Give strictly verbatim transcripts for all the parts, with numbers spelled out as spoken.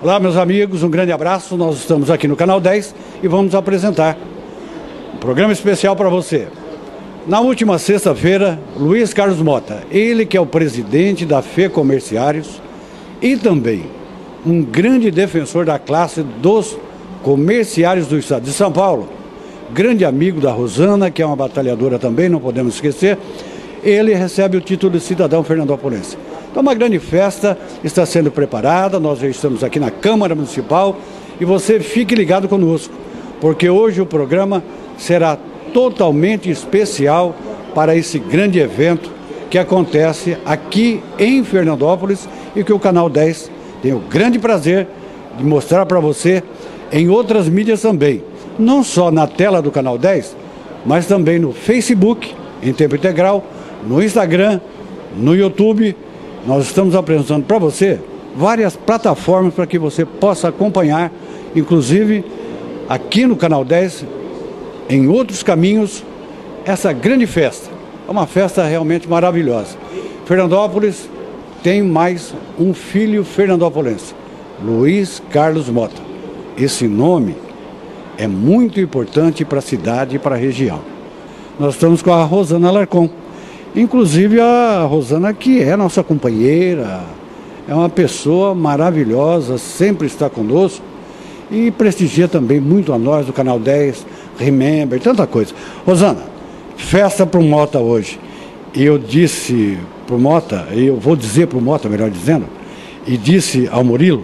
Olá, meus amigos, um grande abraço. Nós estamos aqui no Canal dez e vamos apresentar um programa especial para você. Na última sexta-feira, Luiz Carlos Mota, ele que é o presidente da FEComérciários e também um grande defensor da classe dos comerciários do estado de São Paulo, grande amigo da Rosana, que é uma batalhadora também, não podemos esquecer, ele recebe o título de cidadão fernandopolense. Então, uma grande festa está sendo preparada, nós já estamos aqui na Câmara Municipal e você fique ligado conosco, porque hoje o programa será totalmente especial para esse grande evento que acontece aqui em Fernandópolis e que o Canal dez tem o grande prazer de mostrar para você em outras mídias também, não só na tela do Canal dez, mas também no Facebook, em tempo integral, no Instagram, no YouTube. Nós estamos apresentando para você várias plataformas para que você possa acompanhar, inclusive aqui no Canal dez, em outros caminhos, essa grande festa. É uma festa realmente maravilhosa. Fernandópolis tem mais um filho fernandopolense, Luiz Carlos Mota. Esse nome é muito importante para a cidade e para a região. Nós estamos com a Rosana Alarcon. Inclusive a Rosana, que é nossa companheira, é uma pessoa maravilhosa, sempre está conosco e prestigia também muito a nós do Canal dez, Remember, tanta coisa. Rosana, festa para o Mota hoje. E eu disse para o Mota, e eu vou dizer para o Mota, melhor dizendo, e disse ao Murilo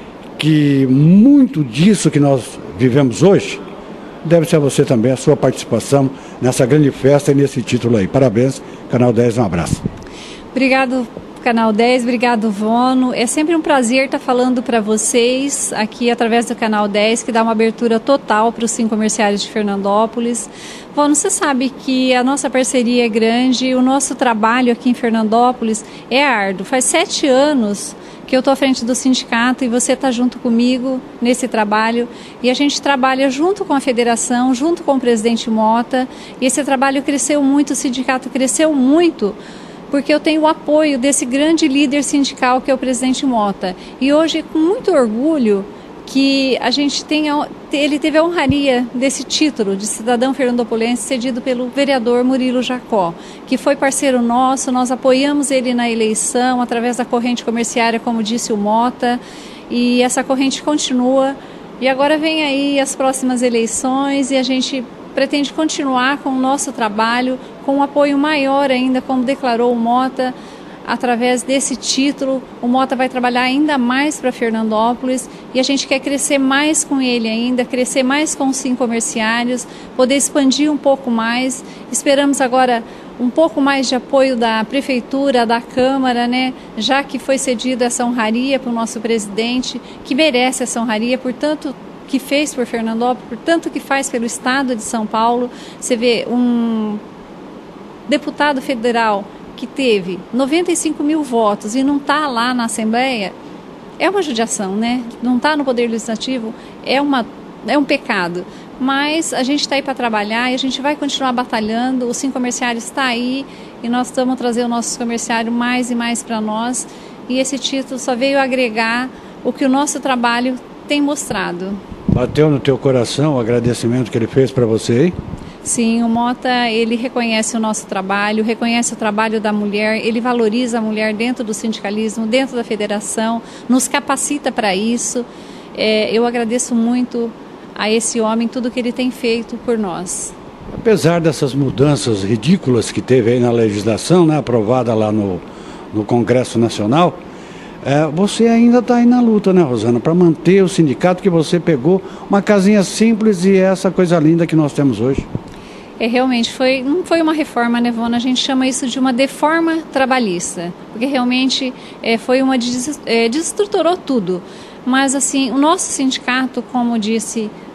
que muito disso que nós vivemos hoje deve ser a você também, a sua participação nessa grande festa e nesse título aí. Parabéns, Canal dez, um abraço. Obrigado, Canal dez, obrigado, Vono. É sempre um prazer estar falando para vocês aqui através do Canal dez, que dá uma abertura total para os cinco comerciários de Fernandópolis. Vono, você sabe que a nossa parceria é grande, o nosso trabalho aqui em Fernandópolis é árduo. Faz sete anos que eu estou à frente do sindicato e você está junto comigo nesse trabalho. E a gente trabalha junto com a federação, junto com o presidente Mota. E esse trabalho cresceu muito, o sindicato cresceu muito, porque eu tenho o apoio desse grande líder sindical que é o presidente Mota. E hoje, com muito orgulho, que a gente tenha, ele teve a honraria desse título de cidadão fernandopolense cedido pelo vereador Murilo Jacó, que foi parceiro nosso. Nós apoiamos ele na eleição através da corrente comerciária, como disse o Mota, e essa corrente continua. E agora vem aí as próximas eleições e a gente pretende continuar com o nosso trabalho, com um apoio maior ainda, como declarou o Mota. Através desse título, o Mota vai trabalhar ainda mais para Fernandópolis e a gente quer crescer mais com ele ainda, crescer mais com os cinco comerciários, poder expandir um pouco mais. Esperamos agora um pouco mais de apoio da Prefeitura, da Câmara, né? Já que foi cedida essa honraria para o nosso presidente, que merece essa honraria por tanto que fez por Fernandópolis, por tanto que faz pelo Estado de São Paulo. Você vê um deputado federal que teve noventa e cinco mil votos e não está lá na Assembleia, é uma judiação, né? Não está no Poder Legislativo, é, uma, é um pecado. Mas a gente está aí para trabalhar e a gente vai continuar batalhando. O Cinco Comerciários está aí e nós estamos trazendo o nosso comerciário mais e mais para nós. E esse título só veio agregar o que o nosso trabalho tem mostrado. Bateu no teu coração o agradecimento que ele fez para você aí? Sim, o Mota, ele reconhece o nosso trabalho, reconhece o trabalho da mulher, ele valoriza a mulher dentro do sindicalismo, dentro da federação, nos capacita para isso. É, eu agradeço muito a esse homem tudo que ele tem feito por nós. Apesar dessas mudanças ridículas que teve aí na legislação, né, aprovada lá no, no Congresso Nacional, é, você ainda está aí na luta, né, Rosana, para manter o sindicato que você pegou, uma casinha simples e essa coisa linda que nós temos hoje. É, realmente, foi, não foi uma reforma, né, Vona? A gente chama isso de uma deforma trabalhista, porque realmente é, foi uma des, é, desestruturou tudo. Mas, assim, o nosso sindicato, como disse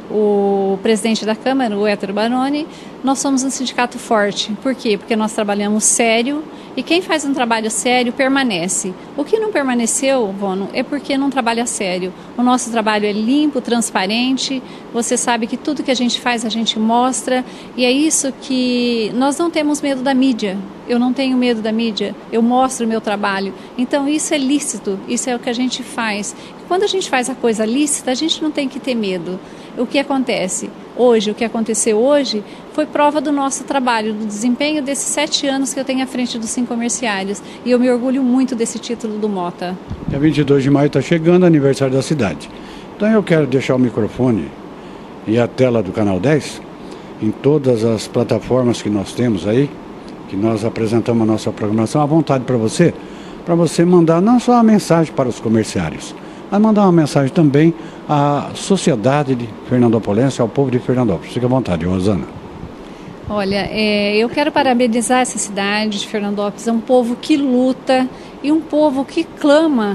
o presidente da Câmara, o Hétero Baroni, nós somos um sindicato forte. Por quê? Porque nós trabalhamos sério e quem faz um trabalho sério permanece. O que não permaneceu, Vono, é porque não trabalha sério. O nosso trabalho é limpo, transparente, você sabe que tudo que a gente faz a gente mostra e é isso que nós não temos medo da mídia. Eu não tenho medo da mídia, eu mostro o meu trabalho. Então isso é lícito, isso é o que a gente faz. Quando a gente faz a coisa lícita, a gente não tem que ter medo. O que acontece hoje, o que aconteceu hoje, foi prova do nosso trabalho, do desempenho desses sete anos que eu tenho à frente dos Sim Comerciários. E eu me orgulho muito desse título do Mota. Dia vinte e dois de maio está chegando, aniversário da cidade. Então eu quero deixar o microfone e a tela do Canal dez em todas as plataformas que nós temos aí, que nós apresentamos a nossa programação, à vontade para você, para você mandar não só a mensagem para os comerciários, mas mandar uma mensagem também à sociedade de Fernandópolis, ao povo de Fernandópolis. Fique à vontade, Rosana. Olha, é, eu quero parabenizar essa cidade de Fernandópolis, é um povo que luta e um povo que clama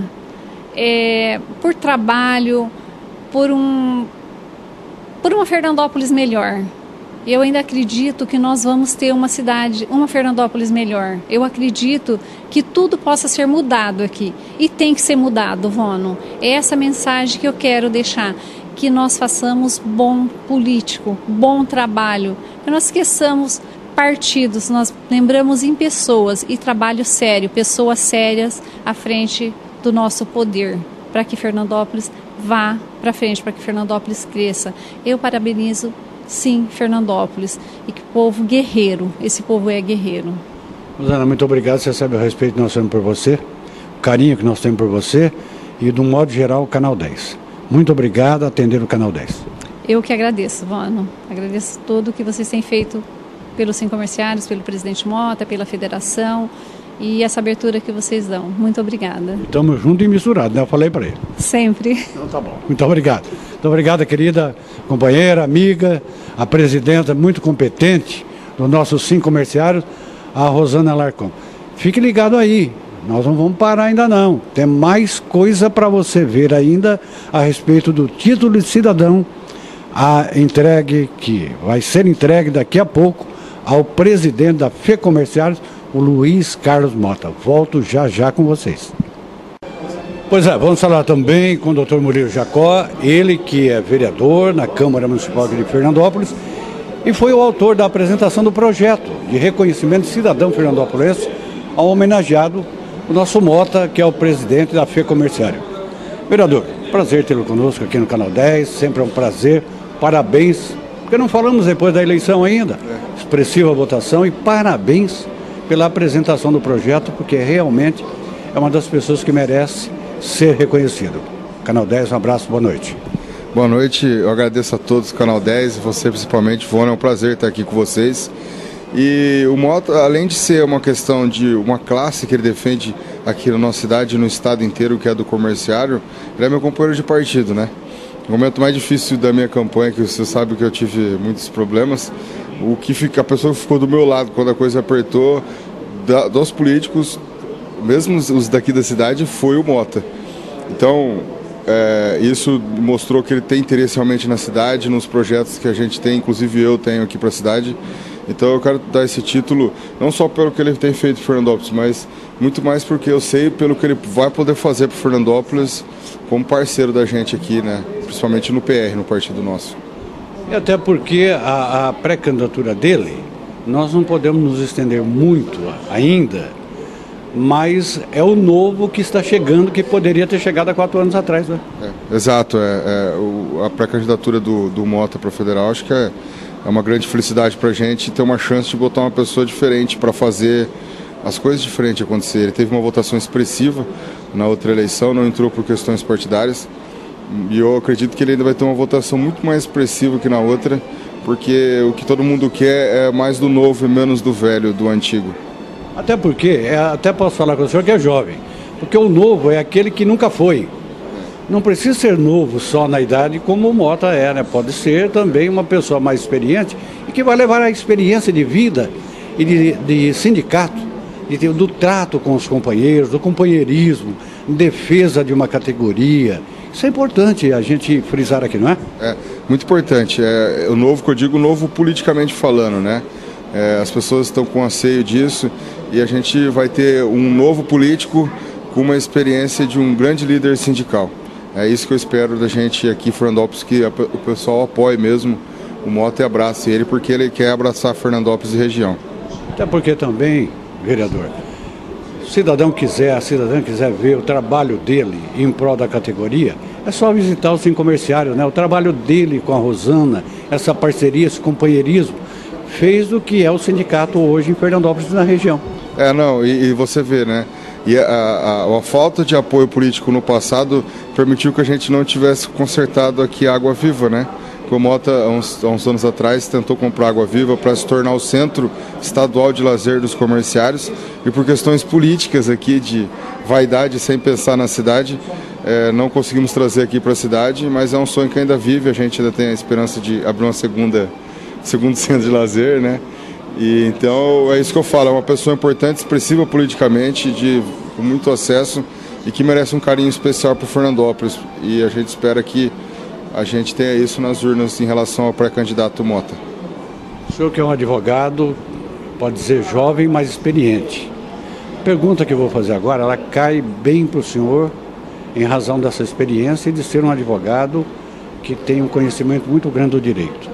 é, por trabalho, por, um, por uma Fernandópolis melhor. Eu ainda acredito que nós vamos ter uma cidade, uma Fernandópolis melhor. Eu acredito que tudo possa ser mudado aqui. E tem que ser mudado, Vono. É essa mensagem que eu quero deixar. Que nós façamos bom político, bom trabalho. Que nós esqueçamos partidos, nós lembramos em pessoas e trabalho sério, pessoas sérias à frente do nosso poder. Para que Fernandópolis vá para frente, para que Fernandópolis cresça. Eu parabenizo sim, Fernandópolis, e que povo guerreiro, esse povo é guerreiro. Rosana, muito obrigado, você sabe o respeito que nós temos por você, o carinho que nós temos por você e, do modo geral, o Canal dez. Muito obrigado a atender o Canal dez. Eu que agradeço, Vono, agradeço tudo que vocês têm feito pelos Sim Comerciários, pelo presidente Mota, pela federação e essa abertura que vocês dão. Muito obrigada. Estamos juntos e misturados, né? Eu falei para ele. Sempre. Então tá bom. Muito obrigado. Muito obrigado, querida companheira, amiga, a presidenta muito competente do nosso Sim Comerciários, a Rosana Alarcon. Fique ligado aí, nós não vamos parar ainda não. Tem mais coisa para você ver ainda a respeito do título de cidadão, a entregue, que vai ser entregue daqui a pouco ao presidente da F E Comerciários, o Luiz Carlos Mota. Volto já já com vocês. Pois é, vamos falar também com o doutor Murilo Jacó, ele que é vereador na Câmara Municipal de Fernandópolis e foi o autor da apresentação do projeto de reconhecimento de cidadão fernandópolis ao homenageado o nosso Mota, que é o presidente da F E Comerciário. Vereador, prazer tê-lo conosco aqui no Canal dez, sempre é um prazer, parabéns, porque não falamos depois da eleição ainda, expressiva votação e parabéns pela apresentação do projeto, porque realmente é uma das pessoas que merece ser reconhecido. Canal dez, um abraço, boa noite. Boa noite, eu agradeço a todos do Canal dez, você principalmente, Vono, é um prazer estar aqui com vocês. E o Mota, além de ser uma questão de uma classe que ele defende aqui na nossa cidade, no estado inteiro, que é do comerciário, ele é meu companheiro de partido, né? O momento mais difícil da minha campanha, que você sabe que eu tive muitos problemas, o que fica, a pessoa que ficou do meu lado quando a coisa apertou, da, dos políticos, mesmo os daqui da cidade, foi o Mota. Então, é, isso mostrou que ele tem interesse realmente na cidade, nos projetos que a gente tem, inclusive eu tenho aqui para a cidade. Então eu quero dar esse título, não só pelo que ele tem feito em Fernandópolis, mas muito mais porque eu sei pelo que ele vai poder fazer para Fernandópolis como parceiro da gente aqui, né? Principalmente no P R, no partido nosso. E até porque a, a pré-candidatura dele, nós não podemos nos estender muito ainda, mas é o novo que está chegando, que poderia ter chegado há quatro anos atrás, né? É, exato, é, é, o, a pré-candidatura do, do Mota para o federal, acho que é, é uma grande felicidade para a gente ter uma chance de botar uma pessoa diferente para fazer as coisas diferentes acontecer. Ele teve uma votação expressiva na outra eleição, não entrou por questões partidárias, e eu acredito que ele ainda vai ter uma votação muito mais expressiva que na outra, porque o que todo mundo quer é mais do novo e menos do velho, do antigo. Até porque, é, até posso falar com o senhor que é jovem, porque o novo é aquele que nunca foi. Não precisa ser novo só na idade como o Mota é, né? Pode ser também uma pessoa mais experiente e que vai levar a experiência de vida e de, de sindicato, de, do trato com os companheiros, do companheirismo, defesa de uma categoria, Isso é importante a gente frisar aqui, não é? É, muito importante. É, o novo que eu digo, o novo politicamente falando, né? É, as pessoas estão com anseio disso e a gente vai ter um novo político com uma experiência de um grande líder sindical. É isso que eu espero da gente aqui em Fernandópolis, que a, o pessoal apoie mesmo o Mota e abrace ele, porque ele quer abraçar Fernandópolis e região. Até porque também, vereador, se o cidadão quiser, a cidadã quiser ver o trabalho dele em prol da categoria, é só visitar o Cinco Comerciários, né? O trabalho dele com a Rosana, essa parceria, esse companheirismo, fez o que é o sindicato hoje em Fernandópolis e na região. É, não, e, e você vê, né? E a, a, a falta de apoio político no passado permitiu que a gente não tivesse consertado aqui a Água Viva, né? O Mota, há uns, há uns anos atrás, tentou comprar Água Viva para se tornar o centro estadual de lazer dos comerciários e por questões políticas aqui de vaidade, sem pensar na cidade, é, não conseguimos trazer aqui para a cidade, mas é um sonho que ainda vive, a gente ainda tem a esperança de abrir uma segunda, segundo centro de lazer, né? E, então é isso que eu falo, é uma pessoa importante, expressiva politicamente, de, com muito acesso e que merece um carinho especial para o Fernandópolis. E a gente espera que a gente tenha isso nas urnas em relação ao pré-candidato Mota. O senhor que é um advogado, pode dizer jovem, mas experiente. A pergunta que eu vou fazer agora, ela cai bem para o senhor em razão dessa experiência e de ser um advogado que tem um conhecimento muito grande do direito.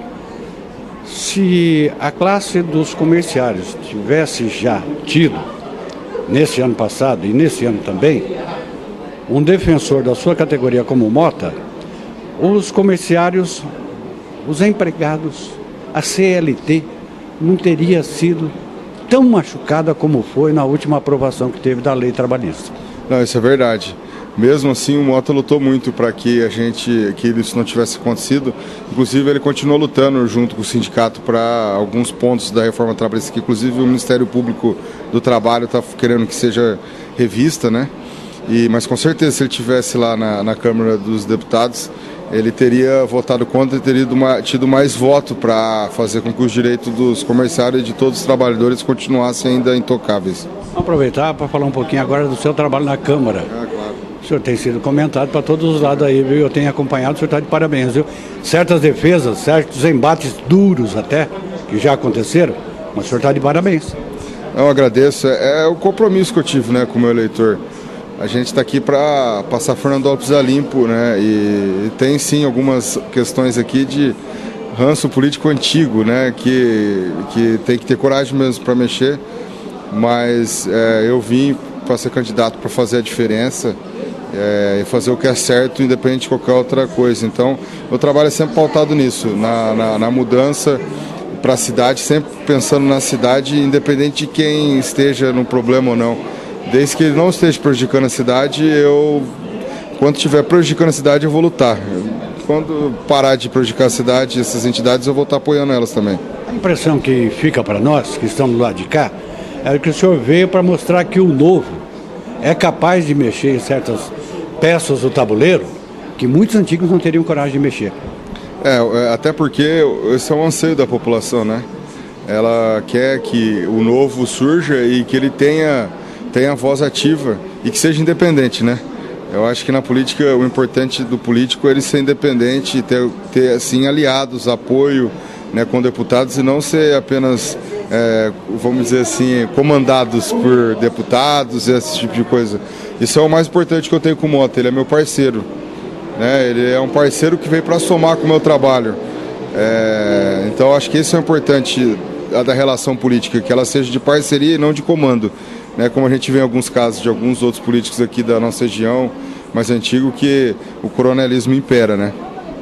Se a classe dos comerciários tivesse já tido, nesse ano passado e nesse ano também, um defensor da sua categoria como Mota, os comerciários, os empregados, a C L T, não teria sido tão machucada como foi na última aprovação que teve da lei trabalhista. Não, isso é verdade. Mesmo assim, o Mota lutou muito para que a gente, que isso não tivesse acontecido. Inclusive, ele continuou lutando junto com o sindicato para alguns pontos da reforma trabalhista, que inclusive o Ministério Público do Trabalho está querendo que seja revista, né? E, mas com certeza, se ele estivesse lá na, na Câmara dos Deputados, ele teria votado contra e teria tido mais voto para fazer com que os direitos dos comerciários e de todos os trabalhadores continuassem ainda intocáveis. Vamos aproveitar para falar um pouquinho agora do seu trabalho na Câmara. É, claro. O senhor tem sido comentado para todos os lados aí, viu? Eu tenho acompanhado, o senhor está de parabéns, viu? Certas defesas, certos embates duros até, que já aconteceram, mas o senhor está de parabéns. Eu agradeço, é, é o compromisso que eu tive, né, com o meu eleitor. A gente está aqui para passar Fernandópolis a limpo, né? E, e tem sim algumas questões aqui de ranço político antigo, né? Que, que tem que ter coragem mesmo para mexer. Mas é, eu vim para ser candidato para fazer a diferença é, e fazer o que é certo, independente de qualquer outra coisa. Então, meu trabalho é sempre pautado nisso, na, na, na mudança para a cidade, sempre pensando na cidade, independente de quem esteja no problema ou não. Desde que ele não esteja prejudicando a cidade, eu, quando estiver prejudicando a cidade, eu vou lutar. Quando parar de prejudicar a cidade, essas entidades, eu vou estar apoiando elas também. A impressão que fica para nós, que estamos do lado de cá, é que o senhor veio para mostrar que o novo é capaz de mexer em certas peças do tabuleiro que muitos antigos não teriam coragem de mexer. É, até porque esse é um anseio da população, né? Ela quer que o novo surja e que ele tenha... tenha voz ativa e que seja independente, né? Eu acho que na política o importante do político é ele ser independente e ter, ter assim, aliados, apoio, né, com deputados e não ser apenas, é, vamos dizer assim, comandados por deputados e esse tipo de coisa. Isso é o mais importante que eu tenho com o Mota, ele é meu parceiro, né? Ele é um parceiro que veio para somar com o meu trabalho. É, então acho que isso é importante da relação política, que ela seja de parceria e não de comando. Né, como a gente vê em alguns casos de alguns outros políticos aqui da nossa região mais antigo, que o coronelismo impera, né?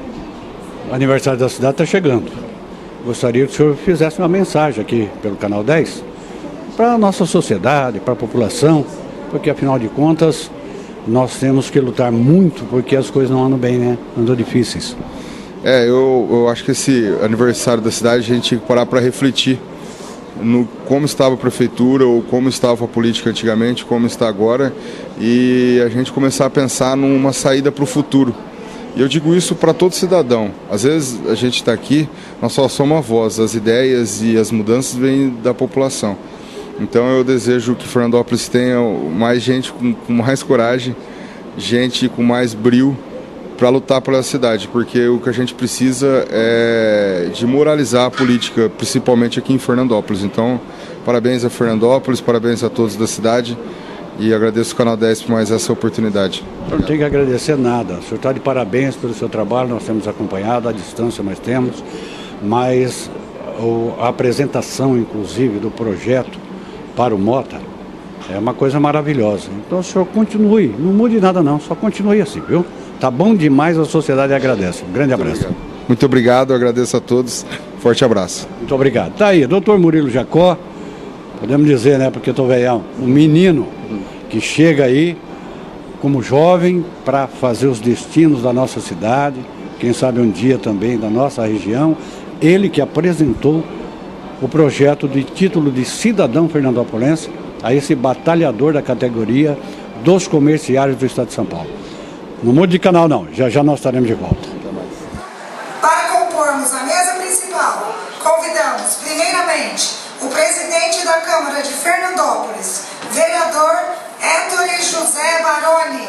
O aniversário da cidade está chegando. Gostaria que o senhor fizesse uma mensagem aqui pelo Canal dez para a nossa sociedade, para a população, porque afinal de contas nós temos que lutar muito porque as coisas não andam bem, né? Andam difíceis. É, eu, eu acho que esse aniversário da cidade a gente tinha que parar para refletir no como estava a prefeitura ou como estava a política antigamente, como está agora, e a gente começar a pensar numa saída para o futuro. E eu digo isso para todo cidadão. Às vezes a gente está aqui, nós só somos a voz, as ideias e as mudanças vêm da população. Então eu desejo que Fernandópolis tenha mais gente com, com mais coragem, gente com mais brio para lutar pela cidade, porque o que a gente precisa é de moralizar a política, principalmente aqui em Fernandópolis. Então, parabéns a Fernandópolis, parabéns a todos da cidade e agradeço o Canal dez por mais essa oportunidade. Eu não tenho que agradecer nada, o senhor está de parabéns pelo seu trabalho, nós temos acompanhado, à distância nós temos, mas a apresentação, inclusive, do projeto para o Mota é uma coisa maravilhosa. Então o senhor continue, não mude nada não, só continue assim, viu? Tá bom demais, a sociedade agradece. Um grande abraço. Muito obrigado, Muito obrigado agradeço a todos. Forte abraço. Muito obrigado. Tá aí, doutor Murilo Jacó, podemos dizer, né, porque eu tô velhão, um menino que chega aí como jovem para fazer os destinos da nossa cidade, quem sabe um dia também da nossa região. Ele que apresentou o projeto de título de cidadão fernandopolense a esse batalhador da categoria dos comerciários do estado de São Paulo. Não mude de canal não, já já nós estaremos de volta. Para compormos a mesa principal, convidamos primeiramente o presidente da Câmara de Fernandópolis, vereador Ettore José Baroni.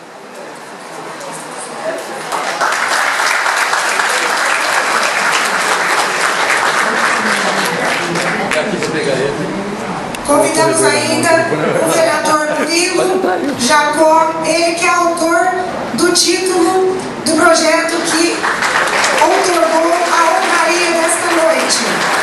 Convidamos ainda o vereador Murilo Jacó, ele que é autor do título do projeto que outorgou a honraria desta noite.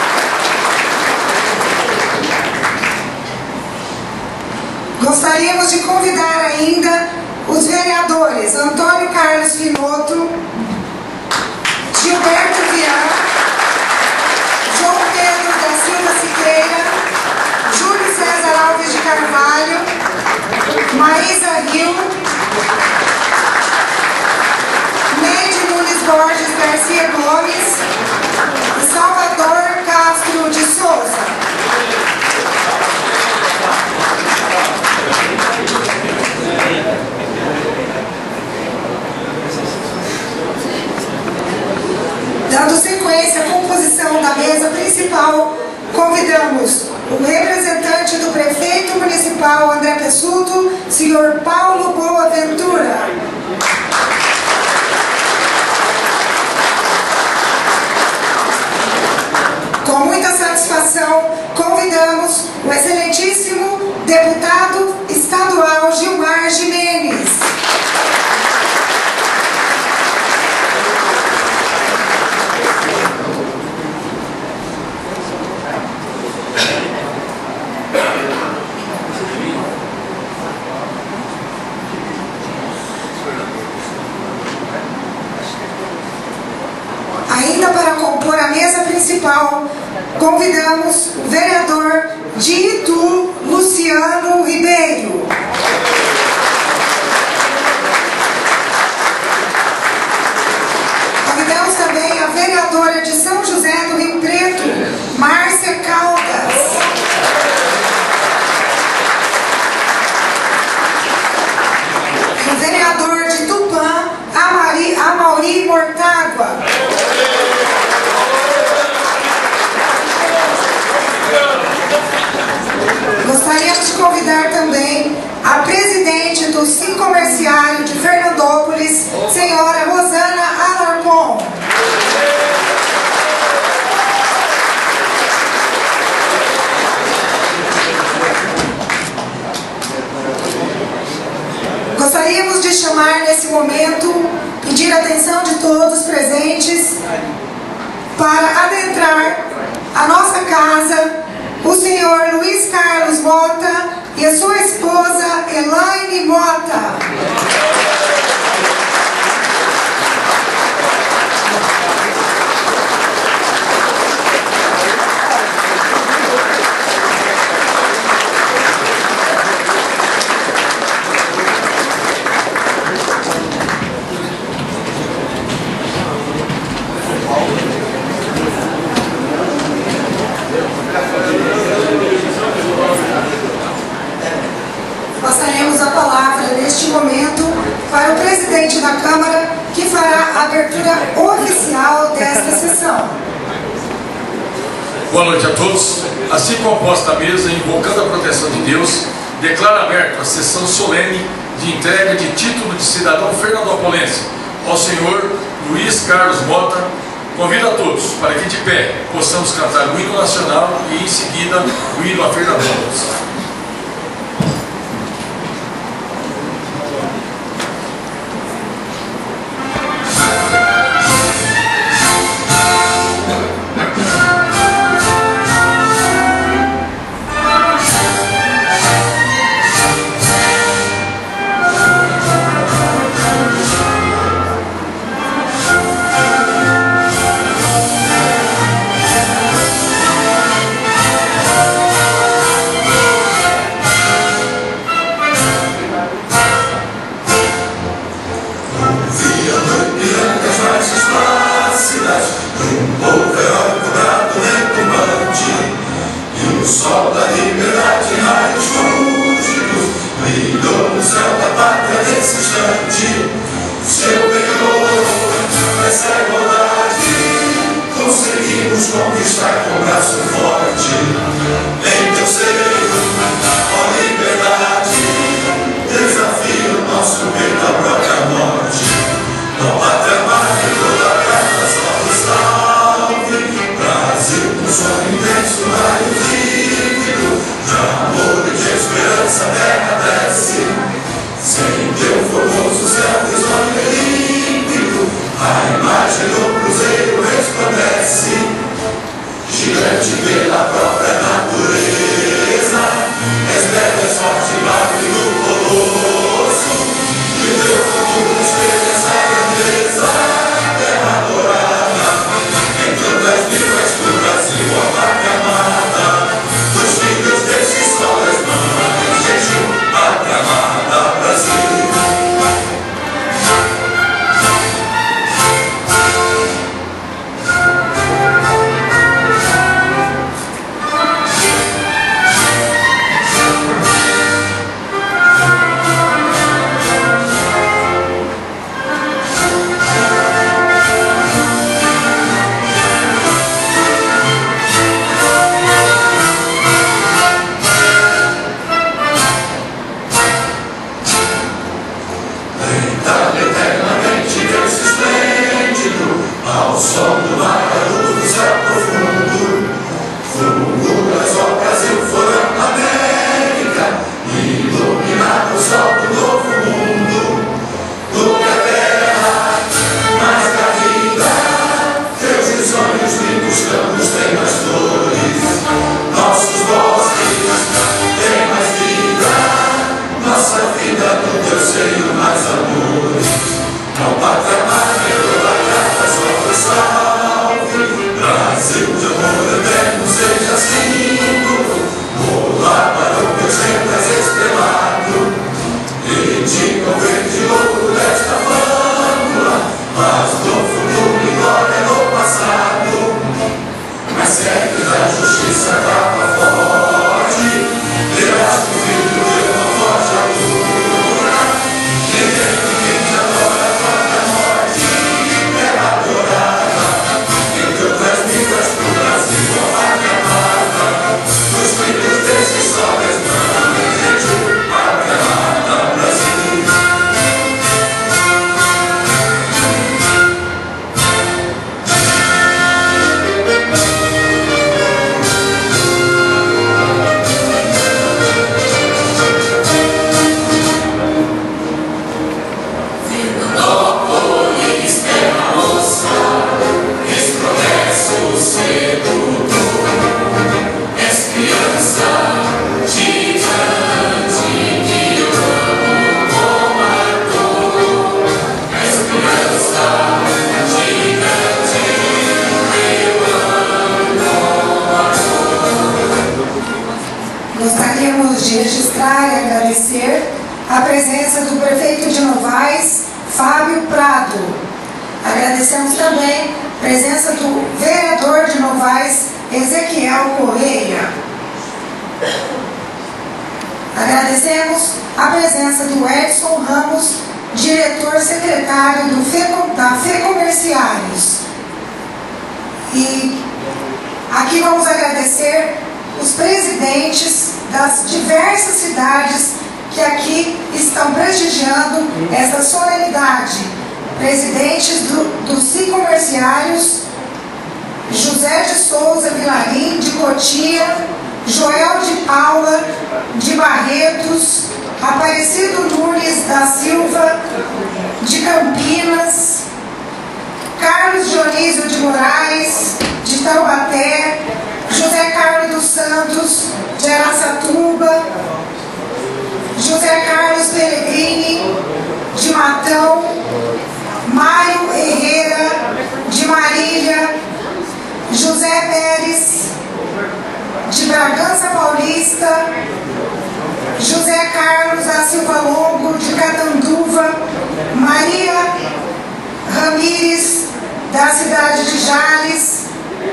Gostaríamos de convidar ainda os vereadores Antônio Carlos Finotto, Gilberto Vian, João Pedro da Silva Siqueira, Júlio César Alves de Carvalho, Maísa Rio, Neide Nunes Borges Garcia Gomes e Salvador Castro de Souza. Dando sequência à composição da mesa principal, convidamos o representante do prefeito municipal André Pessuto, senhor Paulo Boaventura. Com muita satisfação, convidamos o excelentíssimo deputado estadual Gilmar Gimenez. Ainda para compor a mesa principal, convidamos o vereador de Itu, Luciano Ribeiro. Convidamos também a vereadora de São José do Rio Preto, Márcia Caldas. O vereador de Tupã, Amari, Amauri Mortágua. Gostaríamos de convidar também a presidente do Sim Comerciário de Fernandópolis, senhora Rosana Alarcon. Gostaríamos de chamar nesse momento, pedir a atenção de todos presentes para adentrar a nossa casa o senhor Luiz Carlos Mota e a sua esposa Elaine Mota. Passaremos a palavra neste momento para o presidente da Câmara, que fará a abertura oficial desta sessão. Boa noite a todos. Assim composta a mesa, invocando a proteção de Deus, declaro aberta a sessão solene de entrega de título de cidadão fernandopolense, ao senhor Luiz Carlos Mota, convido a todos para que de pé possamos cantar o hino nacional e em seguida o hino a Fernandópolis. Conquistar com braço forte, em teu seio, ó liberdade, desafio nosso peito à própria morte. Ó pátria amada, toda a carta só salve, Brasil com sonho intenso, raio vívido, de amor e de esperança a terra desce, sem teu formoso céu risonho e límpido, a imagem do cruzeiro resplandece. Gigante pela própria natureza, és belo, és forte, magro do colosso, e teu futuro espelha essa grandeza, terra adorada, entre das vivas do Brasil, ó pátria amada, dos filhos desses solas, mães, jejum, pátria amada, Brasil. Ao som do mar, a luz do céu profundo, fundo das obras e o forão da América, iluminado o sol do novo mundo, do que a terra, mais da vida, teus risonhos lindos campos têm mais flores, nossos bosques têm mais vida, nossa vida no teu seio mais amores. Não pátria amada, toda a carta só salve, Brasil de amor eterno seja símbolo, voar para o teu centro estrelado, e diga o verde ouro desta flâmula, mas do futuro e glória no passado, mas segue da justiça capa forte, terás do filho de uma forte altura, ninguém que adora de registrar e agradecer a presença do prefeito de Novaes, Fábio Prado. Agradecemos também a presença do vereador de Novaes, Ezequiel Correia. Agradecemos a presença do Edson Ramos, diretor secretário do Fe, da FEComerciários. E aqui vamos agradecer os presidentes das diversas cidades que aqui estão prestigiando esta solenidade. presidentes do, dos cinco comerciários, José de Souza Vilarim, de Cotia, Joel de Paula, de Barretos, Aparecido Nunes da Silva, de Campinas, Carlos Dionísio de Moraes, de Taubaté, José Carlos dos Santos, de Araçatuba, José Carlos Pellegrini, de Matão, Mário Herrera, de Marília, José Pérez, de Bragança Paulista, José Carlos da Silva Longo, de Catanduva, Maria Ramires, da cidade de Jales,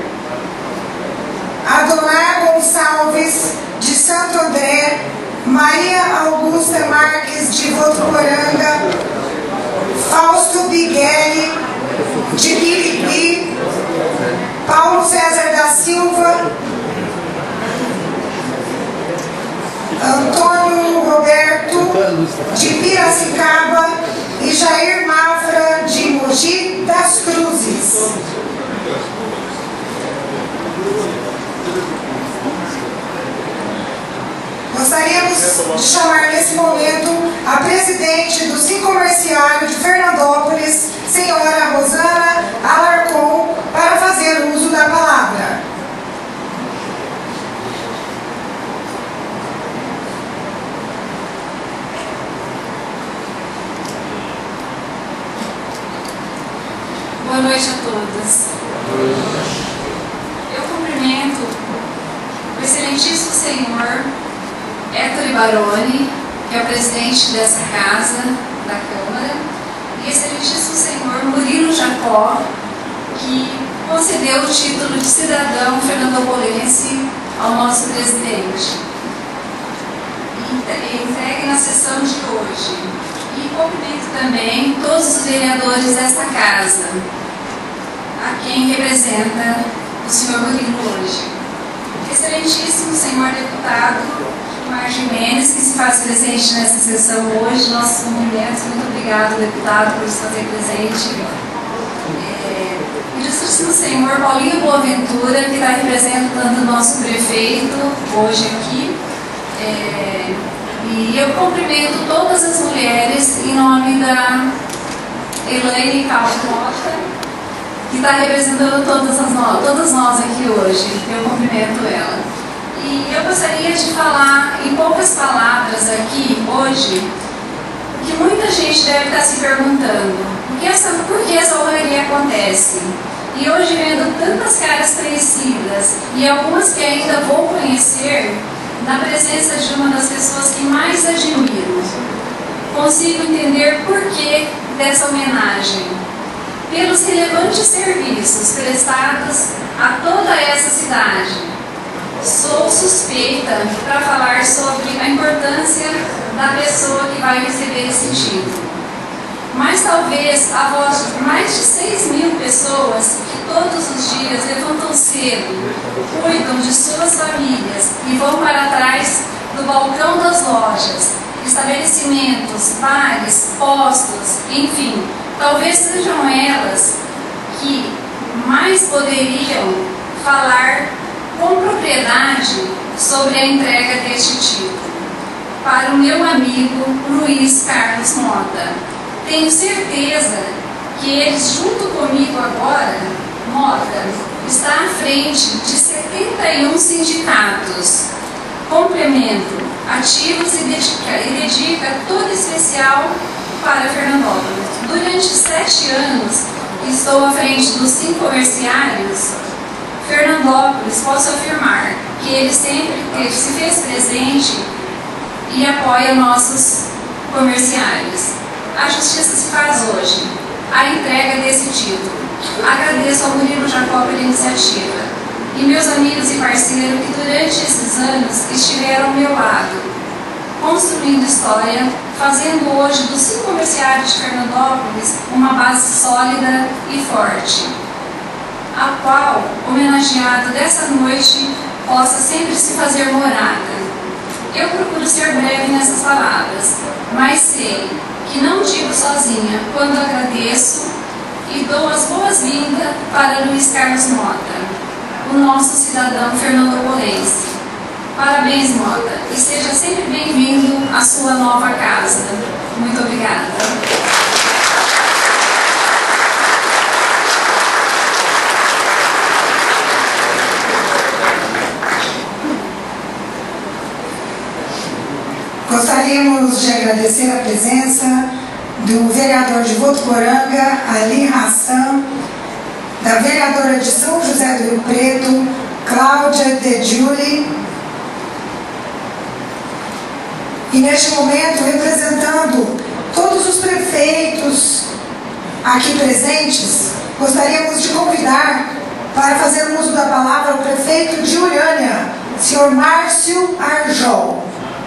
Adonar Gonçalves, de Santo André, Maria Augusta Marques, de Votuporanga, Fausto Biguelli, de Birigui, Paulo César da Silva, Antônio Roberto, de Piracicaba, e Jair Mafra, de Mogi das Cruzes. Gostaríamos de chamar nesse momento a presidente do Sim Comerciário de Fernandópolis, senhora Rosana Alarcon, para fazer uso da palavra. Boa noite a todas. Eu cumprimento o excelentíssimo senhor Ettore Baroni, que é o presidente dessa casa, da Câmara, e excelentíssimo senhor Murilo Jacó, que concedeu o título de cidadão fernandopolense ao nosso presidente. Entregue na sessão de hoje. E cumprimento também todos os vereadores desta casa, a quem representa o senhor Murilo hoje. Excelentíssimo senhor deputado Gilmar Gimenez, que se faz presente nessa sessão hoje, nossos cumprimentos. Muito obrigado, deputado, por se fazer presente. É, Ilustríssimo senhor Paulinho Boaventura, que está representando o nosso prefeito hoje aqui. É, E eu cumprimento todas as mulheres em nome da Elaine Carlos Mota, que está representando todas, as no... todas nós aqui hoje. Eu cumprimento ela. E eu gostaria de falar em poucas palavras aqui hoje, que muita gente deve estar se perguntando, por que essa, por que essa romaria acontece? E hoje, vendo tantas caras conhecidas e algumas que ainda vou conhecer, na presença de uma das pessoas que mais admiro, consigo entender por que dessa homenagem. Pelos relevantes serviços prestados a toda essa cidade. Sou suspeita para falar sobre a importância da pessoa que vai receber esse título. Mas talvez a voz de mais de seis mil pessoas que todos os dias levantam cedo, cuidam de suas famílias e vão para trás do balcão das lojas, estabelecimentos, bares, postos, enfim, talvez sejam elas que mais poderiam falar com propriedade sobre a entrega deste título. Para o meu amigo Luiz Carlos Mota. Tenho certeza que ele, junto comigo agora, Mota, está à frente de setenta e um sindicatos. Complemento, ativos e dedica, e dedica todo especial para Fernandópolis. Durante sete anos que estou à frente dos cinco comerciários, Fernandópolis, posso afirmar que ele sempre ele se fez presente e apoia nossos comerciários. A justiça se faz hoje, a entrega desse título. Agradeço ao Murilo Jacó pela iniciativa e meus amigos e parceiros que durante esses anos estiveram ao meu lado, construindo história, fazendo hoje dos cinco comerciários de Fernandópolis uma base sólida e forte, a qual, homenageado dessa noite, possa sempre se fazer morada. Eu procuro ser breve nessas palavras, mas sei que não digo sozinha quando agradeço e dou as boas-vindas para Luiz Carlos Mota, o nosso cidadão fernandopolense. Parabéns, Mota, e seja sempre bem-vindo à sua nova casa. Muito obrigada. Gostaríamos de agradecer a presença do vereador de Votuporanga, Ali Hassan, da vereadora de São José do Rio Preto, Cláudia De Giuli, e neste momento, representando todos os prefeitos aqui presentes, gostaríamos de convidar para fazer uso da palavra o prefeito de Urânia, senhor Márcio Arjol.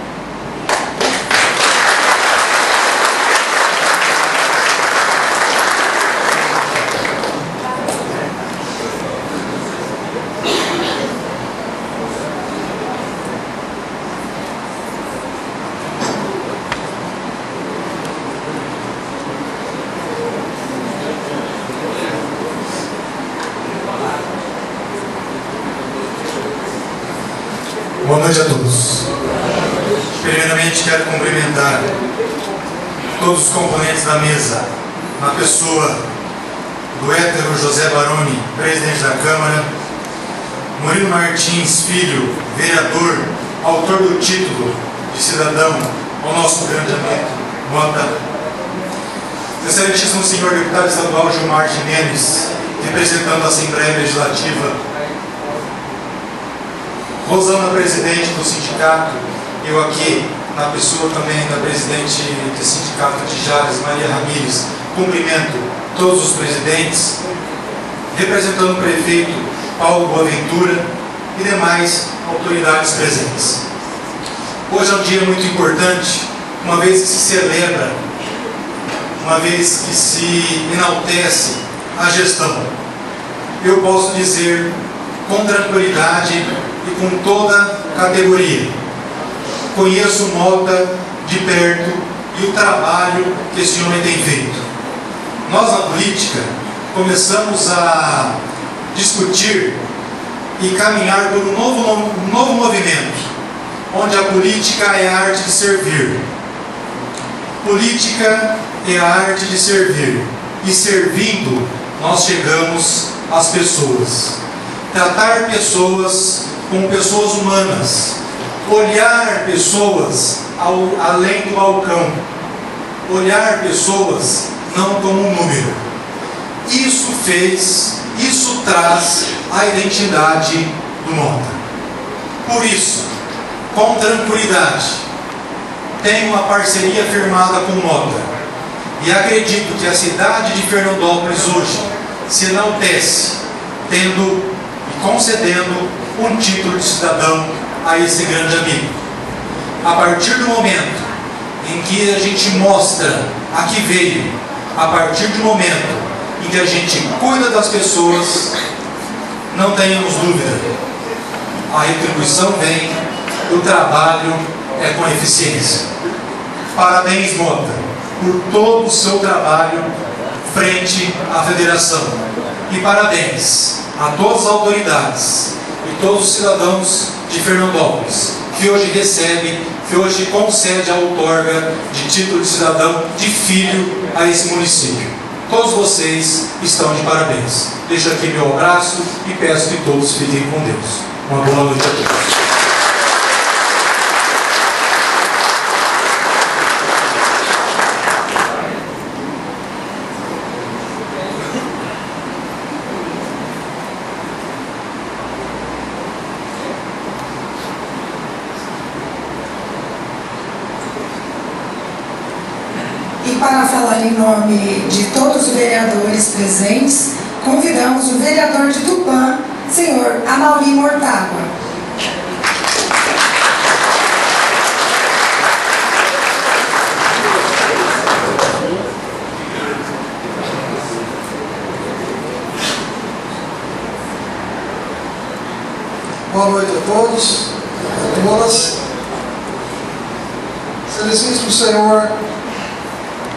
Boa noite a todos. Primeiramente quero cumprimentar todos os componentes da mesa, na pessoa do hétero José Baroni, presidente da Câmara, Murilo Martins Filho, vereador, autor do título de cidadão, ao nosso grande amigo Mota, excelentíssimo senhor deputado estadual Gilmar Jimenez, representando a Assembleia Legislativa, Rosana, presidente do sindicato, eu aqui, na pessoa também da presidente do sindicato de Jales, Maria Ramires, cumprimento todos os presidentes, representando o prefeito Paulo Boaventura e demais autoridades presentes. Hoje é um dia muito importante, uma vez que se celebra, uma vez que se enaltece a gestão. Eu posso dizer com tranquilidade e com toda categoria: conheço o Mota de perto e o trabalho que esse homem tem feito. Nós, na política, começamos a discutir e caminhar por um novo, um novo movimento, onde a política é a arte de servir. Política é a arte de servir, e servindo nós chegamos às pessoas. Tratar pessoas como pessoas humanas, olhar pessoas ao, além do balcão, olhar pessoas não como um número. Isso fez, isso traz a identidade do Mota. Por isso, com tranquilidade, tenho uma parceria firmada com o Mota e acredito que a cidade de Fernandópolis hoje se enaltece tendo e concedendo um título de cidadão a esse grande amigo. A partir do momento em que a gente mostra a que veio, a partir do momento em que a gente cuida das pessoas, não tenhamos dúvida, a retribuição vem, o trabalho é com eficiência. Parabéns, Mota, por todo o seu trabalho frente à federação, e parabéns a todas as autoridades e todos os cidadãos de Fernandópolis que hoje recebe, que hoje concede a outorga de título de cidadão de filho a esse município. Todos vocês estão de parabéns. Deixo aqui meu abraço e peço que todos fiquem com Deus. Uma boa noite a todos. E para falar em nome de todos os vereadores presentes, convidamos o vereador de Tupã, senhor Amauri Mortágua. Boa noite a todos, a todas. Excelentíssimo Senhor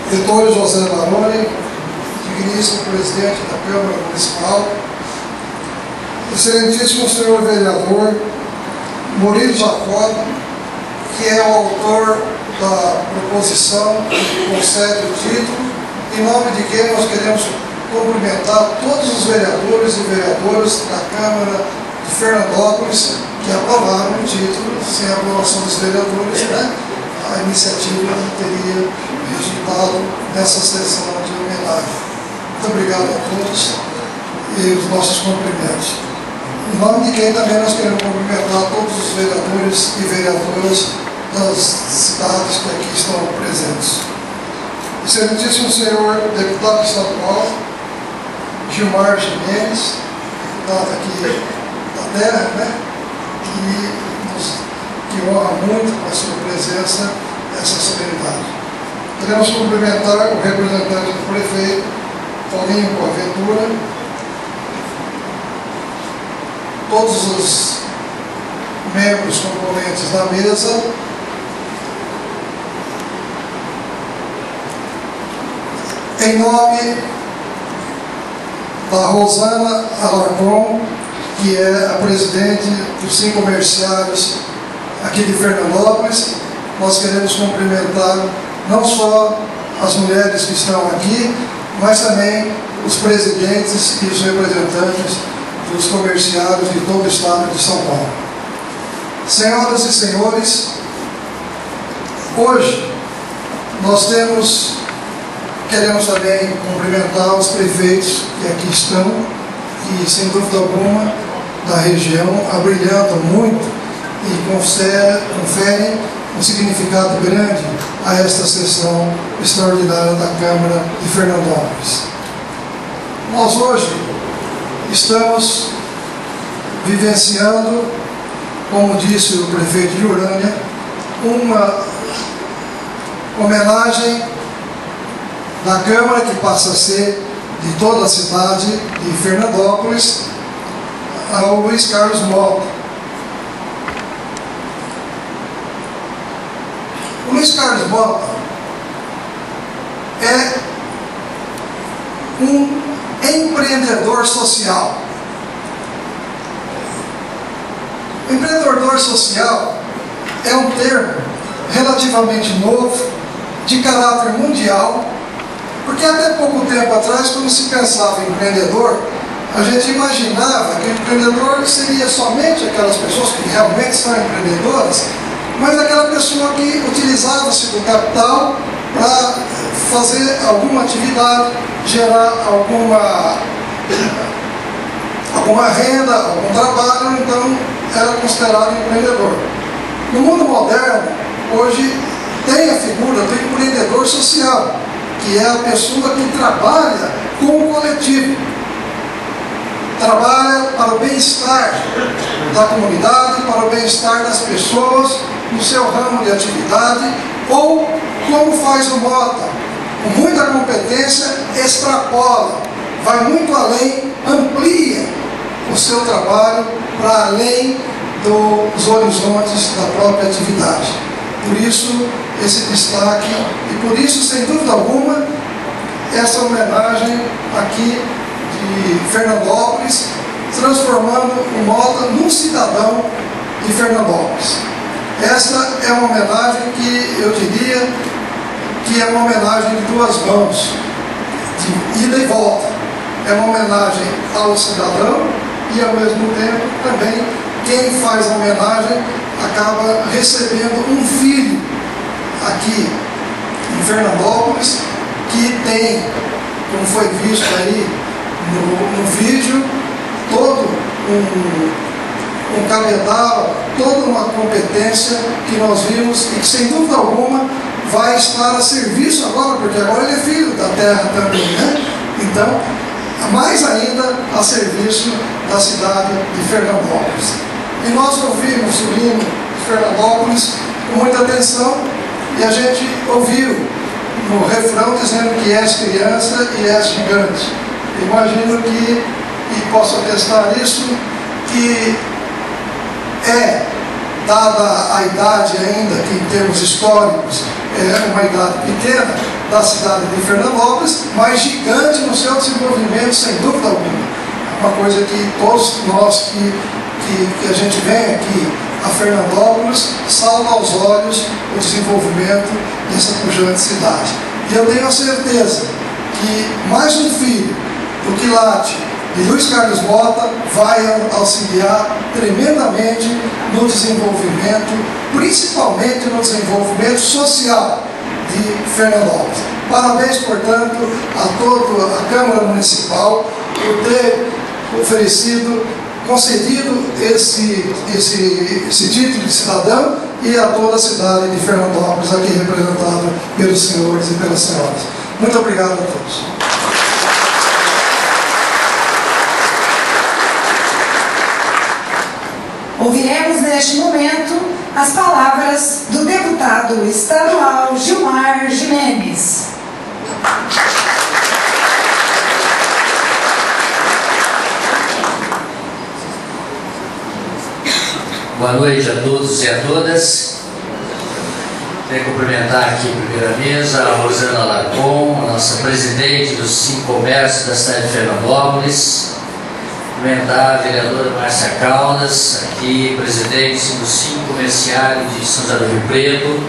Vitório José Baroni, digníssimo presidente da Câmara Municipal, excelentíssimo senhor vereador Murilo Jacob, que é o autor da proposição que concede o título, em nome de quem nós queremos cumprimentar todos os vereadores e vereadoras da Câmara de Fernandópolis que aprovaram o título. Sem a aprovação dos vereadores, né, a iniciativa teria resultado nessa sessão de homenagem. Muito obrigado a todos e os nossos cumprimentos. Em nome de quem também nós queremos cumprimentar todos os vereadores e vereadoras das cidades que aqui estão presentes. Excelentíssimo senhor deputado estadual Gilmar Gimenez, deputado aqui da terra, né, que, nos, que honra muito com a sua presença essa solenidade. Queremos cumprimentar o representante do prefeito, Paulinho Boaventura, todos os membros componentes da mesa, em nome da Rosana Alarcon, que é a presidente dos cinco comerciários aqui de Fernandópolis, nós queremos cumprimentar não só as mulheres que estão aqui, mas também os presidentes e os representantes dos comerciários de todo o estado de São Paulo. Senhoras e senhores, hoje nós temos, queremos também cumprimentar os prefeitos que aqui estão, que sem dúvida alguma da região abrilhantam muito e conferem um significado grande a esta sessão extraordinária da Câmara de Fernandópolis. Nós hoje estamos vivenciando, como disse o prefeito de Urânia, uma homenagem da Câmara que passa a ser de toda a cidade de Fernandópolis ao Luiz Carlos Mota. O Luiz Carlos Mota é um empreendedor social. O empreendedor social é um termo relativamente novo, de caráter mundial, porque até pouco tempo atrás, quando se pensava em empreendedor, a gente imaginava que o empreendedor seria somente aquelas pessoas que realmente são empreendedoras, mas aquela pessoa que utilizava-se do capital para fazer alguma atividade, gerar alguma, alguma renda, algum trabalho, então era considerado empreendedor. No mundo moderno, hoje tem a figura do empreendedor social, que é a pessoa que trabalha com o coletivo, trabalha para o bem-estar da comunidade, para o bem-estar das pessoas no seu ramo de atividade, ou como faz o Mota, com muita competência, extrapola, vai muito além, amplia o seu trabalho para além dos horizontes da própria atividade. Por isso, esse destaque, e por isso, sem dúvida alguma, essa homenagem aqui de Fernandópolis, transformando o Mota num cidadão de Fernandópolis. Essa é uma homenagem que eu diria que é uma homenagem de duas mãos, de ida e volta. É uma homenagem ao cidadão e, ao mesmo tempo, também quem faz a homenagem acaba recebendo um filho aqui em Fernandópolis, que tem, como foi visto aí no, no vídeo, todo um, um cabedal, toda uma competência que nós vimos e que, sem dúvida alguma, vai estar a serviço agora, porque agora ele é filho da terra também, né? Então, mais ainda a serviço da cidade de Fernandópolis. E nós ouvimos o hino de Fernandópolis com muita atenção, e a gente ouviu no refrão dizendo que és criança e és gigante. Imagino que, e posso atestar isso, que é, dada a idade ainda, que em termos históricos é uma idade pequena da cidade de Fernandópolis, mas gigante no seu desenvolvimento, sem dúvida alguma. Uma coisa que todos nós que, que, que a gente vem aqui a Fernandópolis, salva aos olhos o desenvolvimento dessa pujante cidade. E eu tenho a certeza que mais um filho do quilate de Luiz Carlos Mota vai auxiliar tremendamente no desenvolvimento, principalmente no desenvolvimento social de Fernandópolis. Parabéns, portanto, a toda a Câmara Municipal por ter oferecido, concedido esse, esse, esse título de cidadão, e a toda a cidade de Fernandópolis, aqui representada pelos senhores e pelas senhoras. Muito obrigado a todos. Ouviremos neste momento as palavras do deputado estadual Gilmar Gimenez. Boa noite a todos e a todas. Quero cumprimentar aqui a primeira mesa a Rosana Larcon, a nossa presidente do Sincomércio da cidade de Fernandópolis. Cumprimentar a vereadora Márcia Caldas, aqui presidente do Sincomerciário de São José do Rio Preto.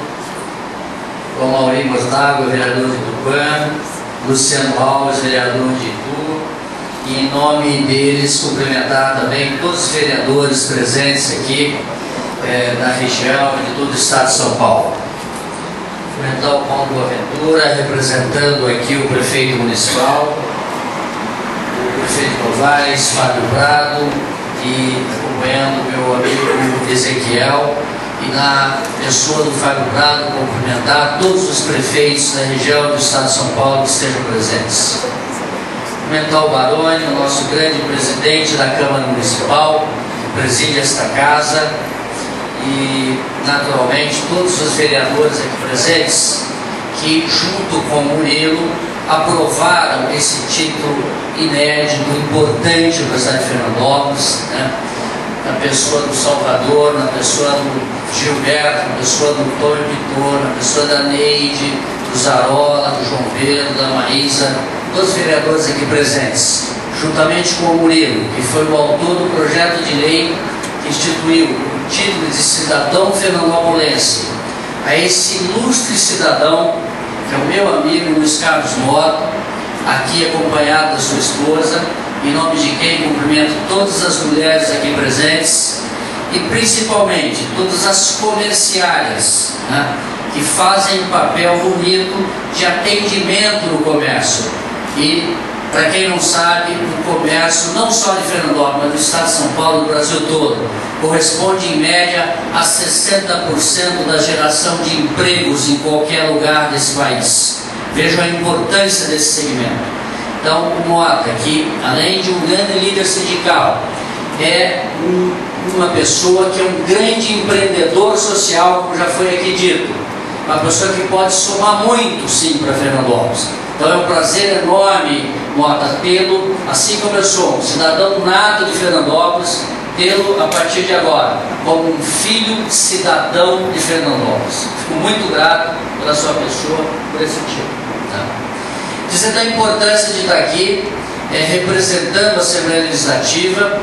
O Maurinho Mortágua, vereador de Tupã. Luciano Alves, vereador de Itu. E em nome deles cumprimentar também todos os vereadores presentes aqui é, da região e de todo o estado de São Paulo. Cumprimentar o Paulo Boaventura, representando aqui o prefeito municipal, o prefeito Novaes, Fábio Prado, e acompanhando o meu amigo Ezequiel, e na pessoa do Fábio Prado cumprimentar todos os prefeitos da região do estado de São Paulo que estejam presentes. Cumprimentar o Baroni, o nosso grande presidente da Câmara Municipal, que preside esta casa, e naturalmente todos os vereadores aqui presentes, que junto com o Murilo aprovaram esse título inédito, importante para a cidade de Fernandópolis, né? Na pessoa do Salvador, na pessoa do Gilberto, na pessoa do Antônio Vitor, na pessoa da Neide, do Zarola, do João Pedro, da Maísa, todos os vereadores aqui presentes, juntamente com o Murilo, que foi o autor do projeto de lei que instituiu o título de cidadão fernandópolense a esse ilustre cidadão, que é o meu amigo Luiz Carlos Mota, aqui acompanhado da sua esposa, em nome de quem cumprimento todas as mulheres aqui presentes e principalmente todas as comerciárias, né, que fazem um papel bonito de atendimento no comércio. E, para quem não sabe, o comércio, não só de Fernandópolis, mas do estado de São Paulo e do Brasil todo, corresponde em média a sessenta por cento da geração de empregos em qualquer lugar desse país. Vejam a importância desse segmento. Então, o Mota, que além de um grande líder sindical, é um, uma pessoa que é um grande empreendedor social, como já foi aqui dito. Uma pessoa que pode somar muito, sim, para Fernandópolis. Então é um prazer enorme, Mota, tê-lo, assim como eu sou, um cidadão nato de Fernandópolis, tê-lo a partir de agora, como um filho cidadão de Fernandópolis. Fico muito grato pela sua pessoa, por esse tipo. Tá? Dizer da importância de estar aqui, é, representando a Assembleia Legislativa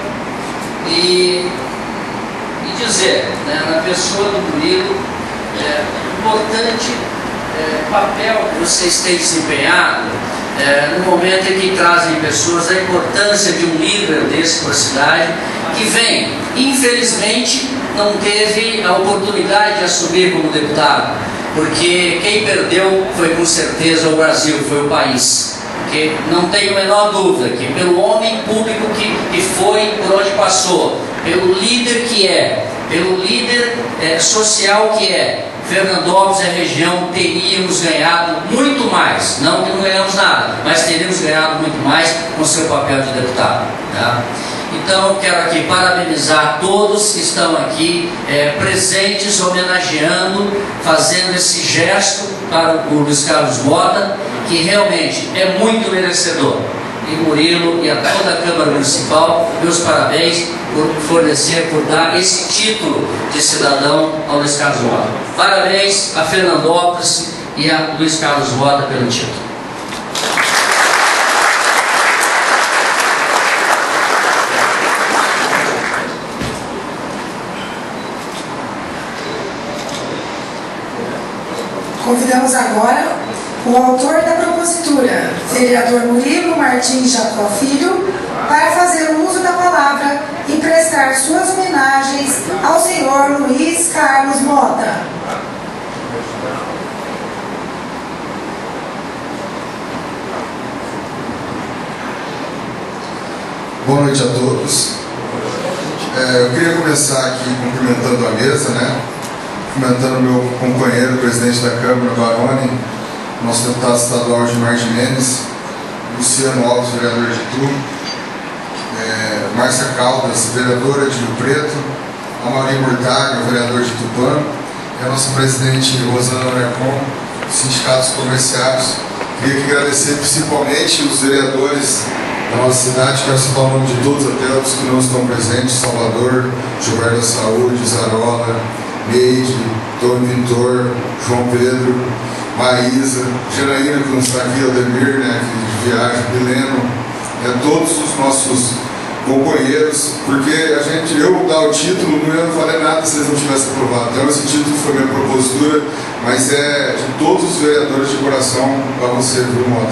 e, e dizer, né, na pessoa do Murilo, é importante é, papel que vocês têm desempenhado é, no momento em que trazem pessoas, a importância de um líder desse para a cidade, que vem, infelizmente, não teve a oportunidade de assumir como deputado, porque quem perdeu foi com certeza o Brasil, foi o país. Porque não tenho a menor dúvida que pelo homem público que, que foi por onde passou, pelo líder que é, pelo líder é, social que é, Fernandópolis e a região teríamos ganhado muito mais. Não que não ganhamos nada, mas teríamos ganhado muito mais com o seu papel de deputado. Tá? Então, quero aqui parabenizar todos que estão aqui é, presentes, homenageando, fazendo esse gesto para o Luiz Carlos Mota, que realmente é muito merecedor. E Murilo e a toda a Câmara Municipal, meus parabéns por fornecer, por dar esse título de cidadão ao Luiz Carlos Mota. Parabéns a Fernandópolis e a Luiz Carlos Mota pelo título. Convidamos agora o autor da propositura, vereador Murilo Martins Jacó Filho, para fazer o uso da palavra e prestar suas homenagens ao senhor Luiz Carlos Mota. Boa noite a todos. É, eu queria começar aqui cumprimentando a mesa, né? Cumprimentando meu companheiro, presidente da Câmara, Baroni, nosso deputado estadual Gilmar Gimenez, Luciano Alves, vereador de Itu, é, Márcia Caldas, vereadora de Rio Preto, Amauri Mortário, vereador de Tupã, e a nossa presidente Rosana Alarcon, sindicatos comerciários. Queria aqui agradecer principalmente os vereadores da nossa cidade, quero citar o nome de todos, até os que não estão presentes: Salvador, Gilberto da Saúde, Zarola, Neide, Tony Pintor, João Pedro, Maísa, Janaína, que não está aqui, Aldemir, né, de viagem, Mileno, né, todos os nossos companheiros, porque a gente, eu dar o título, não ia falar nada se eles não tivessem aprovado. Então esse título foi minha propositura, mas é de todos os vereadores de coração para você, viu, Mota?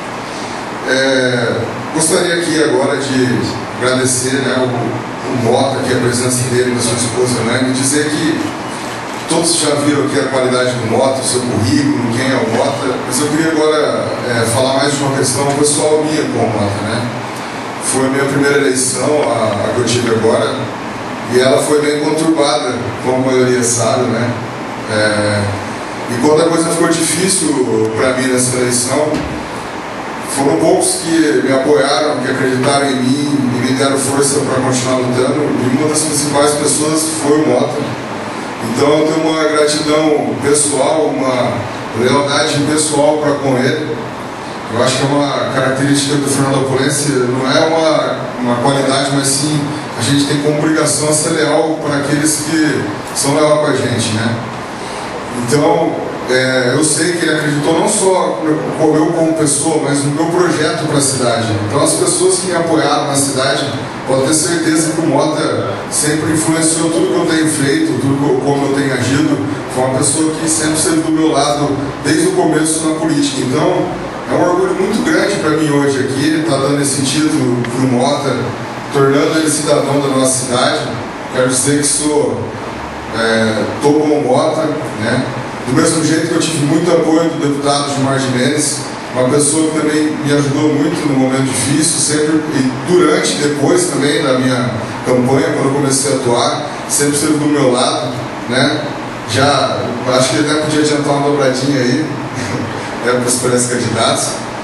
É, gostaria aqui agora de agradecer, né, o o Mota, aqui a presença dele, da sua esposa Elaine, e dizer que todos já viram aqui a qualidade do Mota, o seu currículo, quem é o Mota, mas eu queria agora é, falar mais de uma questão pessoal minha com o Mota, né? Foi a minha primeira eleição, a, a que eu tive agora, e ela foi bem conturbada, como a maioria sabe, né? É, e quando a coisa ficou difícil para mim nessa eleição, foram poucos que me apoiaram, que acreditaram em mim e me deram força para continuar lutando, e uma das principais pessoas foi o Mota. Então eu tenho uma gratidão pessoal, uma lealdade pessoal para com ele. Eu acho que é uma característica do Fernandopolense, não é uma, uma qualidade, mas sim a gente tem como obrigação ser leal para aqueles que são leal com a gente, né? Então, É, eu sei que ele acreditou não só no, eu como pessoa, mas no meu projeto para a cidade. Então as pessoas que me apoiaram na cidade podem ter certeza que o Mota sempre influenciou tudo que eu tenho feito, tudo que eu, como eu tenho agido. Foi uma pessoa que sempre esteve do meu lado desde o começo na política. Então é um orgulho muito grande para mim hoje aqui, estar tá dando esse título para o Mota, tornando ele cidadão da nossa cidade. Quero dizer que sou, estou é, com o Mota, né? Do mesmo jeito que eu tive muito apoio do deputado Gilmar Gimenez, uma pessoa que também me ajudou muito no momento difícil, sempre e durante e depois também da minha campanha, quando eu comecei a atuar, sempre esteve do meu lado, né? Já, acho que ele até podia adiantar uma dobradinha aí, né, para os pré-candidatos.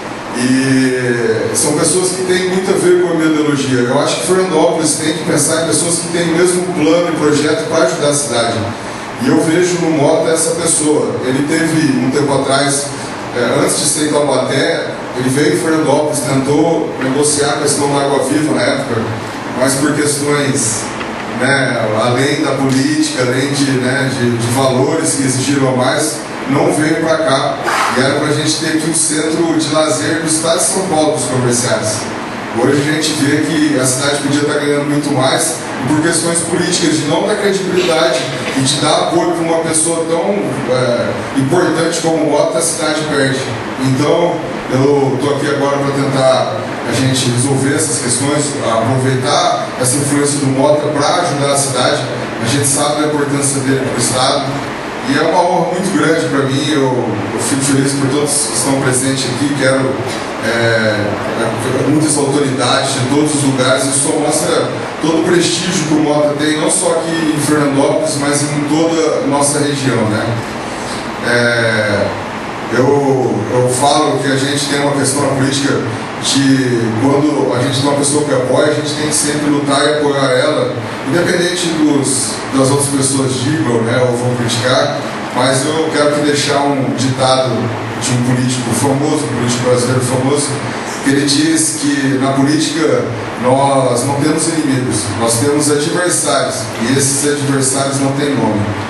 E são pessoas que têm muito a ver com a minha ideologia. Eu acho que Fernandópolis tem que pensar em pessoas que têm o mesmo plano e projeto para ajudar a cidade. E eu vejo no Mota essa pessoa. Ele teve, um tempo atrás, é, antes de ser em Taubaté, ele veio em Fernandópolis, tentou negociar a questão da água viva na época, mas por questões, né, além da política, além de, né, de, de valores que exigiram a mais, não veio para cá. E era para a gente ter aqui um centro de lazer do estado de São Paulo para os comerciais. Hoje a gente vê que a cidade podia estar ganhando muito mais, e por questões políticas de não dar credibilidade e de dar apoio para uma pessoa tão é, importante como o Mota, a cidade perde. Então, eu estou aqui agora para tentar a gente resolver essas questões, aproveitar essa influência do Mota para ajudar a cidade. A gente sabe da importância dele para o estado. E é uma honra muito grande para mim, eu, eu fico feliz por todos que estão presentes aqui, quero é, muitas autoridades de todos os lugares, isso só mostra todo o prestígio que o Mota tem, não só aqui em Fernandópolis, mas em toda a nossa região, né? É, eu, eu falo que a gente tem uma questão na política de quando a gente tem uma pessoa que apoia, a gente tem que sempre lutar e apoiar ela, independente dos, das outras pessoas digam, né, ou vão criticar, mas eu quero aqui deixar um ditado de um político famoso, um político brasileiro famoso, que ele diz que na política nós não temos inimigos, nós temos adversários, e esses adversários não têm nome.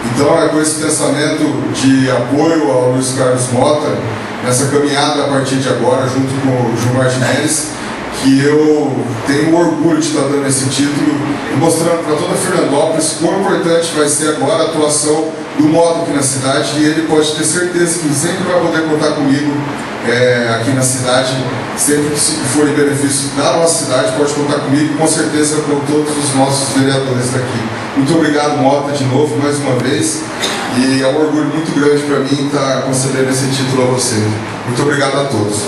Então é com esse pensamento de apoio ao Luiz Carlos Mota, nessa caminhada a partir de agora, junto com o Gil Martinez, que eu tenho orgulho de estar dando esse título e mostrando para toda Fernandópolis quão importante vai ser agora a atuação do Mota aqui na cidade, e ele pode ter certeza que sempre vai poder contar comigo é, aqui na cidade, sempre que for em benefício da nossa cidade, pode contar comigo, com certeza com todos os nossos vereadores daqui. Muito obrigado, Mota, de novo, mais uma vez, e é um orgulho muito grande para mim estar concedendo esse título a você. Muito obrigado a todos.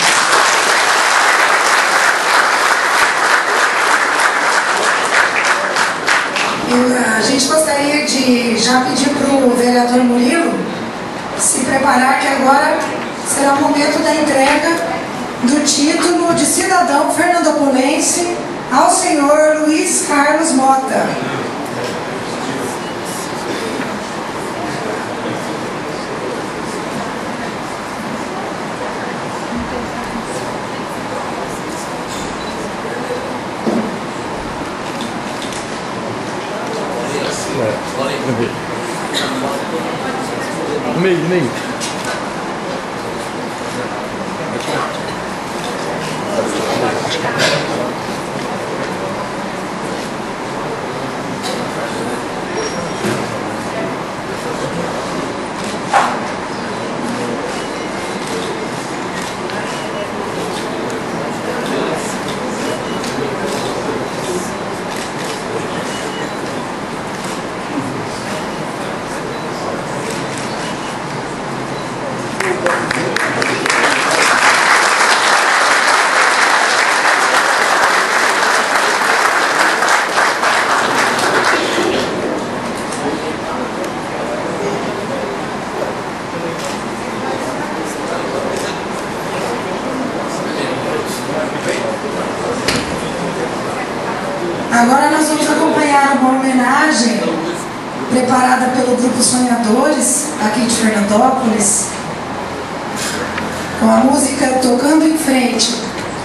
A gente gostaria de já pedir para o vereador Murilo se preparar, que agora será o momento da entrega do título de cidadão fernandopolense ao senhor Luiz Carlos Mota. No meio, no meio. Agora nós vamos acompanhar uma homenagem preparada pelo Grupo Sonhadores, aqui de Fernandópolis, com a música Tocando em Frente.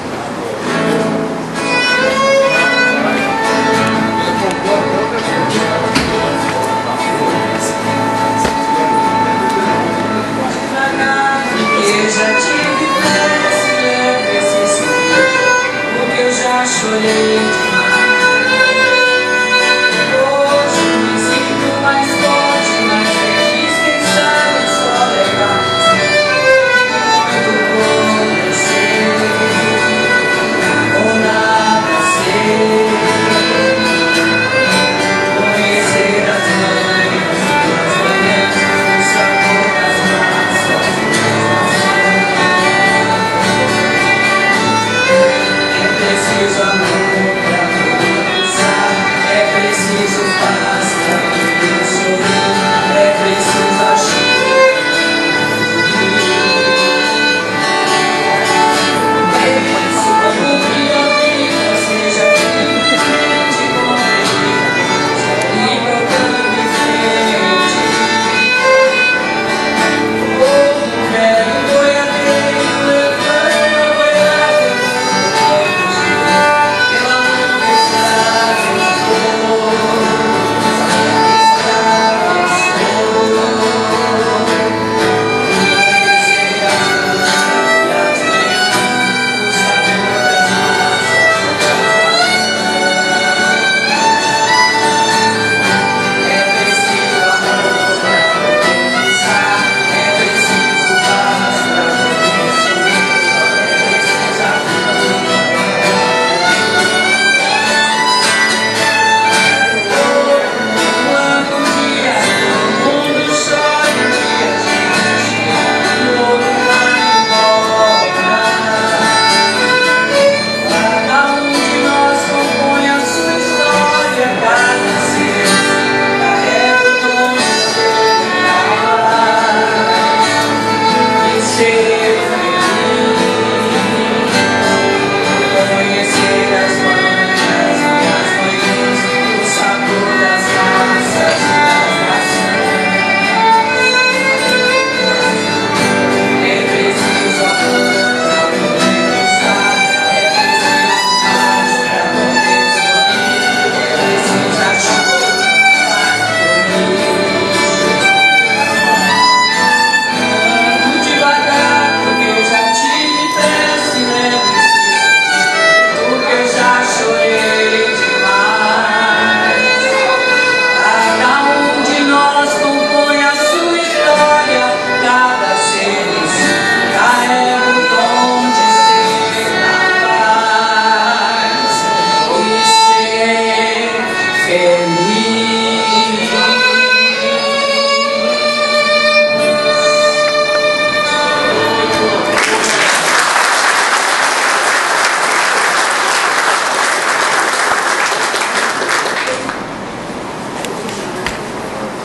Eu já tive pressa, leve esse sonho, porque eu já chorei demais. Preciso amor.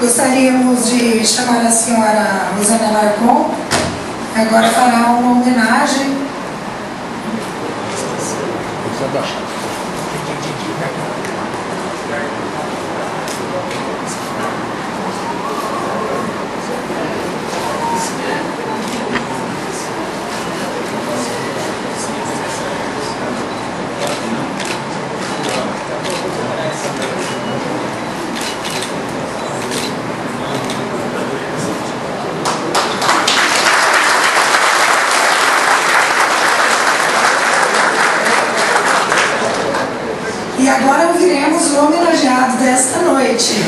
Gostaríamos de chamar a senhora Rosana Larcon, que agora fará uma homenagem. E agora ouviremos o homenageado desta noite.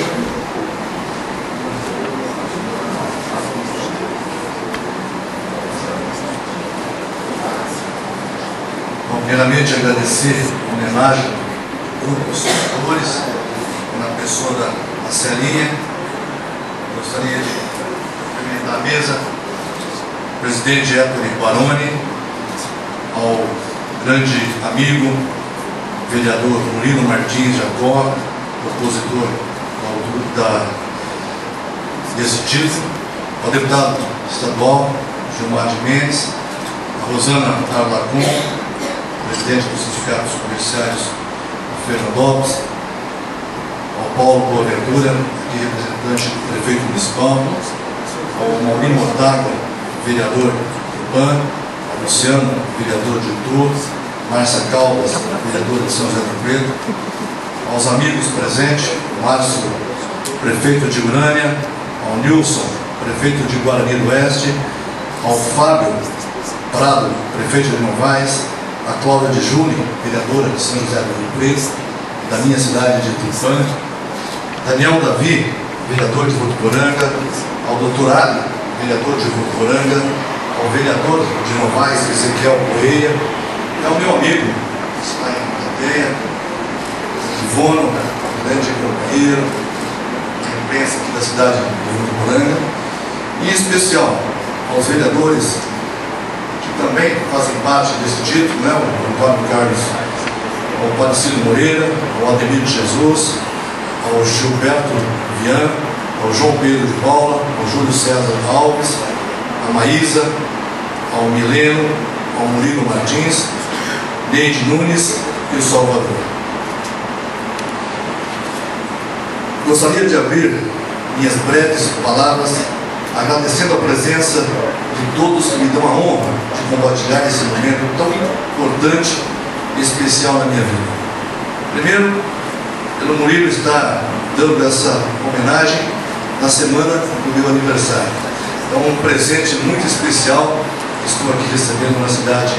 Bom, primeiramente agradecer a homenagem do grupo dos senadores, na pessoa da Marcelinha. Gostaria de cumprimentar a mesa, o presidente Héctor Baroni, ao grande amigo vereador Murilo Martins Jacó, opositor da, desse título, ao deputado estadual Gilmar de Mendes, a Rosana Larcon, presidente dos sindicatos comerciais de Fernandópolis, ao Paulo Boaventura, aqui representante do prefeito municipal, ao Maurinho Mortaga, vereador do P A N, ao Luciano, vereador de Itu, Márcia Caldas, vereadora de São José do Preto, aos amigos presentes, o Márcio, prefeito de Urânia, ao Nilson, prefeito de Guarani do Oeste, ao Fábio Prado, prefeito de Novaes, a Cláudia de Júlio, vereadora de São José do Rio Preto, da minha cidade de Tupã, Daniel Davi, vereador de Votuporanga, ao doutor Ali, vereador de Votuporanga, ao vereador de Novaes, Ezequiel Correia, é o meu amigo, que está em plateia, Ivono, grande companheiro, da imprensa aqui da cidade de Votuporanga, e em especial aos vereadores que também fazem parte desse título, né, o Antônio Carlos, ao Padecílio Moreira, ao Ademir de Jesus, ao Gilberto Vian, ao João Pedro de Paula, ao Júlio César Alves, a Maísa, ao Mileno, ao Murilo Martins, Neide Nunes e o Salvador. Gostaria de abrir minhas breves palavras agradecendo a presença de todos que me dão a honra de compartilhar esse momento tão importante e especial na minha vida. Primeiro, pelo Murilo estar dando essa homenagem na semana do meu aniversário. Então, um presente muito especial que estou aqui recebendo na cidade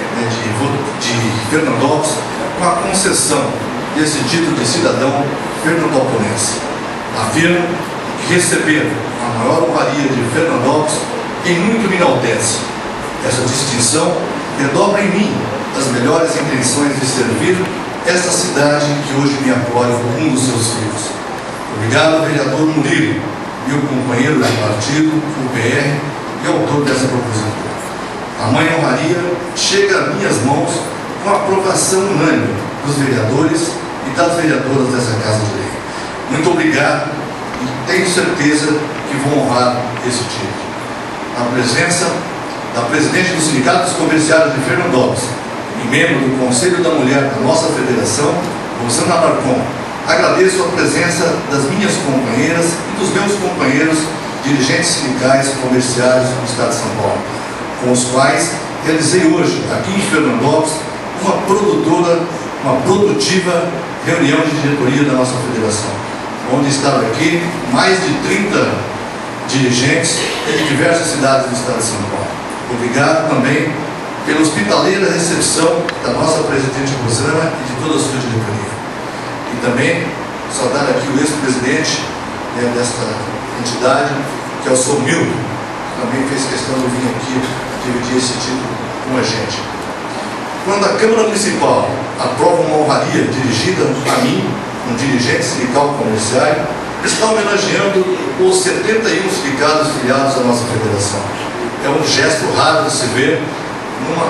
De, de Fernandópolis, com a concessão desse título de cidadão fernandopolense. Afirmo que receber a maior honraria de Fernandópolis em muito me enaltece. Essa distinção redobra em mim as melhores intenções de servir esta cidade que hoje me acolhe como um dos seus filhos. Obrigado, vereador Murilo, meu companheiro de partido, o P R, e autor dessa propositura. A mãe honraria chega a minhas mãos com a aprovação unânime dos vereadores e das vereadoras dessa Casa de Lei. Muito obrigado e tenho certeza que vou honrar esse título. Na presença da presidente do Sindicato dos Comerciários de Fernandópolis e membro do Conselho da Mulher da nossa federação, Rosana Larcon, agradeço a presença das minhas companheiras e dos meus companheiros dirigentes sindicais e comerciários do Estado de São Paulo, com os quais realizei hoje, aqui em Fernandópolis, uma produtora, uma produtiva reunião de diretoria da nossa federação, onde estavam aqui mais de trinta dirigentes de diversas cidades do Estado de São Paulo. Obrigado também pela hospitaleira recepção da nossa presidente Rosana e de toda a sua diretoria. E também saudar aqui o ex-presidente, né, desta entidade, que é o Sr. Milton, que também fez questão de vir aqui dividir esse título com a gente. Quando a Câmara Municipal aprova uma honraria dirigida a mim, um dirigente sindical comercial, está homenageando os setenta e um sindicatos filiados à nossa federação. É um gesto raro de se ver numa,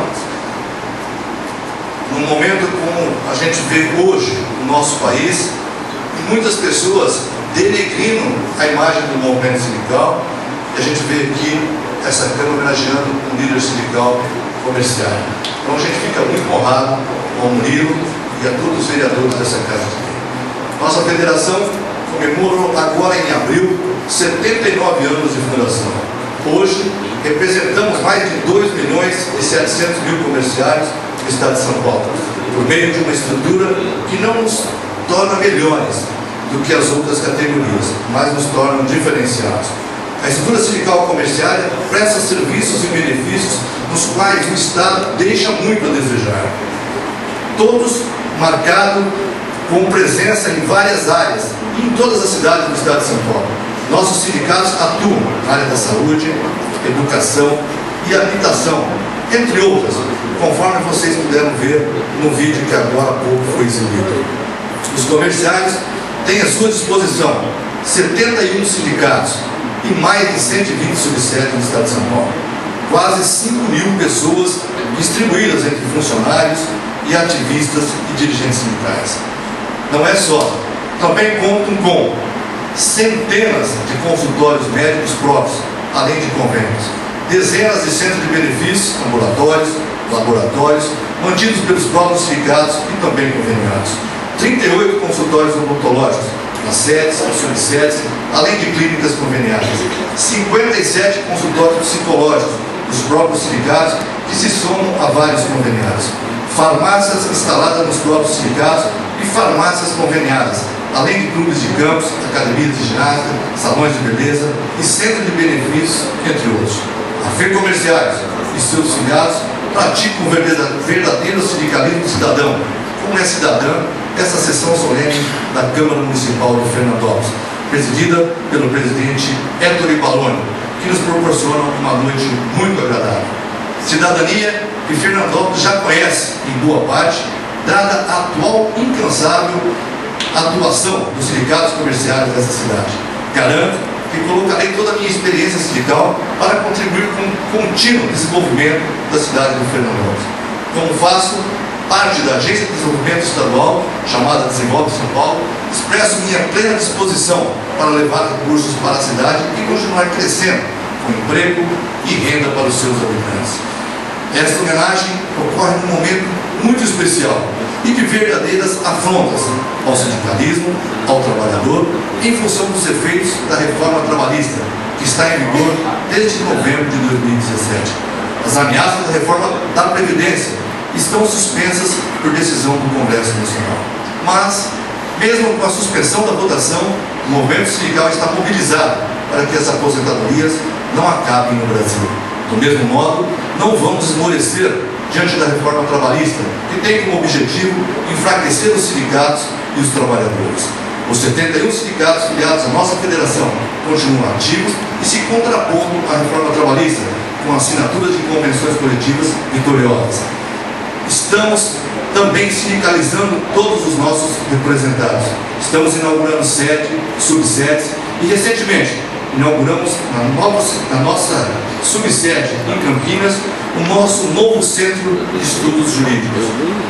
num momento como a gente vê hoje no nosso país, e muitas pessoas denegrindo a imagem do movimento sindical, e a gente vê aqui essa Câmara homenageando um líder sindical comercial. Então a gente fica muito honrado com o Murilo e a todos os vereadores dessa Casa de Lei. Nossa federação comemora agora em abril setenta e nove anos de fundação. Hoje representamos mais de dois milhões e setecentos mil comerciários do estado de São Paulo, por meio de uma estrutura que não nos torna melhores do que as outras categorias, mas nos torna diferenciados. A estrutura sindical comerciária presta serviços e benefícios nos quais o Estado deixa muito a desejar. Todos marcados com presença em várias áreas, em todas as cidades do estado de São Paulo. Nossos sindicatos atuam na área da saúde, educação e habitação, entre outras, conforme vocês puderam ver no vídeo que agora há pouco foi exibido. Os comerciários têm à sua disposição setenta e um sindicatos e mais de cento e vinte subsedes no estado de São Paulo. Quase cinco mil pessoas distribuídas entre funcionários e ativistas e dirigentes sindicais. Não é só, também contam com centenas de consultórios médicos próprios, além de convênios, dezenas de centros de benefícios, ambulatórios, laboratórios, mantidos pelos próprios sindicatos e também conveniados, trinta e oito consultórios odontológicos, nas sedes, nas subsedes, além de clínicas conveniadas, cinquenta e sete consultórios psicológicos dos próprios sindicatos que se somam a vários conveniados, farmácias instaladas nos próprios sindicatos e farmácias conveniadas, além de clubes de campos, academias de ginástica, salões de beleza e centros de benefícios, entre outros. A FEComerciários e seus filiados praticam um verdadeiro sindicalismo cidadão, como é cidadã essa sessão solene da Câmara Municipal de Fernandópolis, presidida pelo presidente Ettore Baloni, que nos proporciona uma noite muito agradável. Cidadania que Fernandópolis já conhece, em boa parte, dada a atual incansável atuação dos sindicatos comerciários dessa cidade. Garanto que colocarei toda a minha experiência sindical para contribuir com o contínuo desenvolvimento da cidade de Fernandópolis. Como faço parte da Agência de Desenvolvimento Estadual, chamada Desenvolve São Paulo, expresso minha plena disposição para levar recursos para a cidade e continuar crescendo com emprego e renda para os seus habitantes. Esta homenagem ocorre num momento muito especial e de verdadeiras afrontas ao sindicalismo, ao trabalhador, em função dos efeitos da reforma trabalhista, que está em vigor desde novembro de dois mil e dezessete. As ameaças da reforma da Previdência estão suspensas por decisão do Congresso Nacional. Mas, mesmo com a suspensão da votação, o movimento sindical está mobilizado para que as aposentadorias não acabem no Brasil. Do mesmo modo, não vamos esmorecer diante da reforma trabalhista, que tem como objetivo enfraquecer os sindicatos e os trabalhadores. Os setenta e um sindicatos filiados à nossa federação continuam ativos e se contrapondo à reforma trabalhista, com assinaturas de convenções coletivas vitoriosas. Estamos também sindicalizando todos os nossos representados. Estamos inaugurando sede, subsedes e, recentemente, inauguramos na, nova, na nossa subsede em Campinas o nosso novo Centro de Estudos Jurídicos.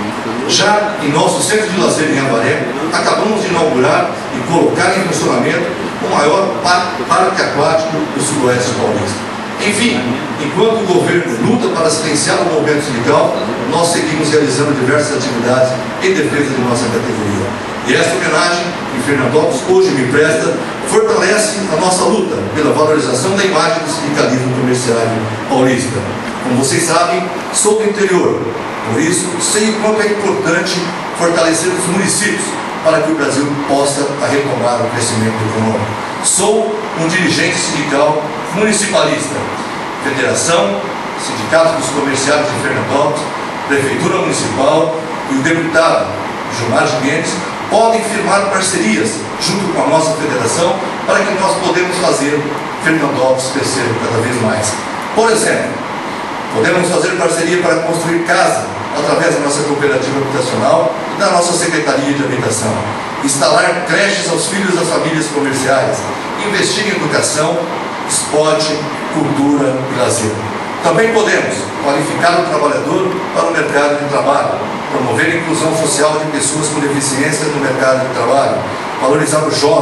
Já em nosso Centro de Lazer em Avaré, acabamos de inaugurar e colocar em funcionamento o maior parque aquático do sudoeste paulista. Enfim, enquanto o governo luta para silenciar o movimento sindical, nós seguimos realizando diversas atividades em defesa de nossa categoria. E esta homenagem, que Fernandópolis hoje me presta, fortalece a nossa luta pela valorização da imagem do sindicalismo comerciário paulista. Como vocês sabem, sou do interior, por isso sei o quanto é importante fortalecer os municípios para que o Brasil possa retomar o crescimento econômico. Sou um dirigente sindical municipalista, Federação, Sindicato dos Comerciários de Fernandópolis, Prefeitura Municipal e o deputado Gilmar Gimenez podem firmar parcerias junto com a nossa federação para que nós podemos fazer Fernandópolis crescer cada vez mais. Por exemplo, podemos fazer parceria para construir casa através da nossa cooperativa habitacional e da nossa Secretaria de Habitação, instalar creches aos filhos das famílias comerciais, investir em educação, esporte, cultura e lazer. Também podemos qualificar o trabalhador para o mercado de trabalho, promover a inclusão social de pessoas com deficiência no mercado de trabalho, valorizar o jovem,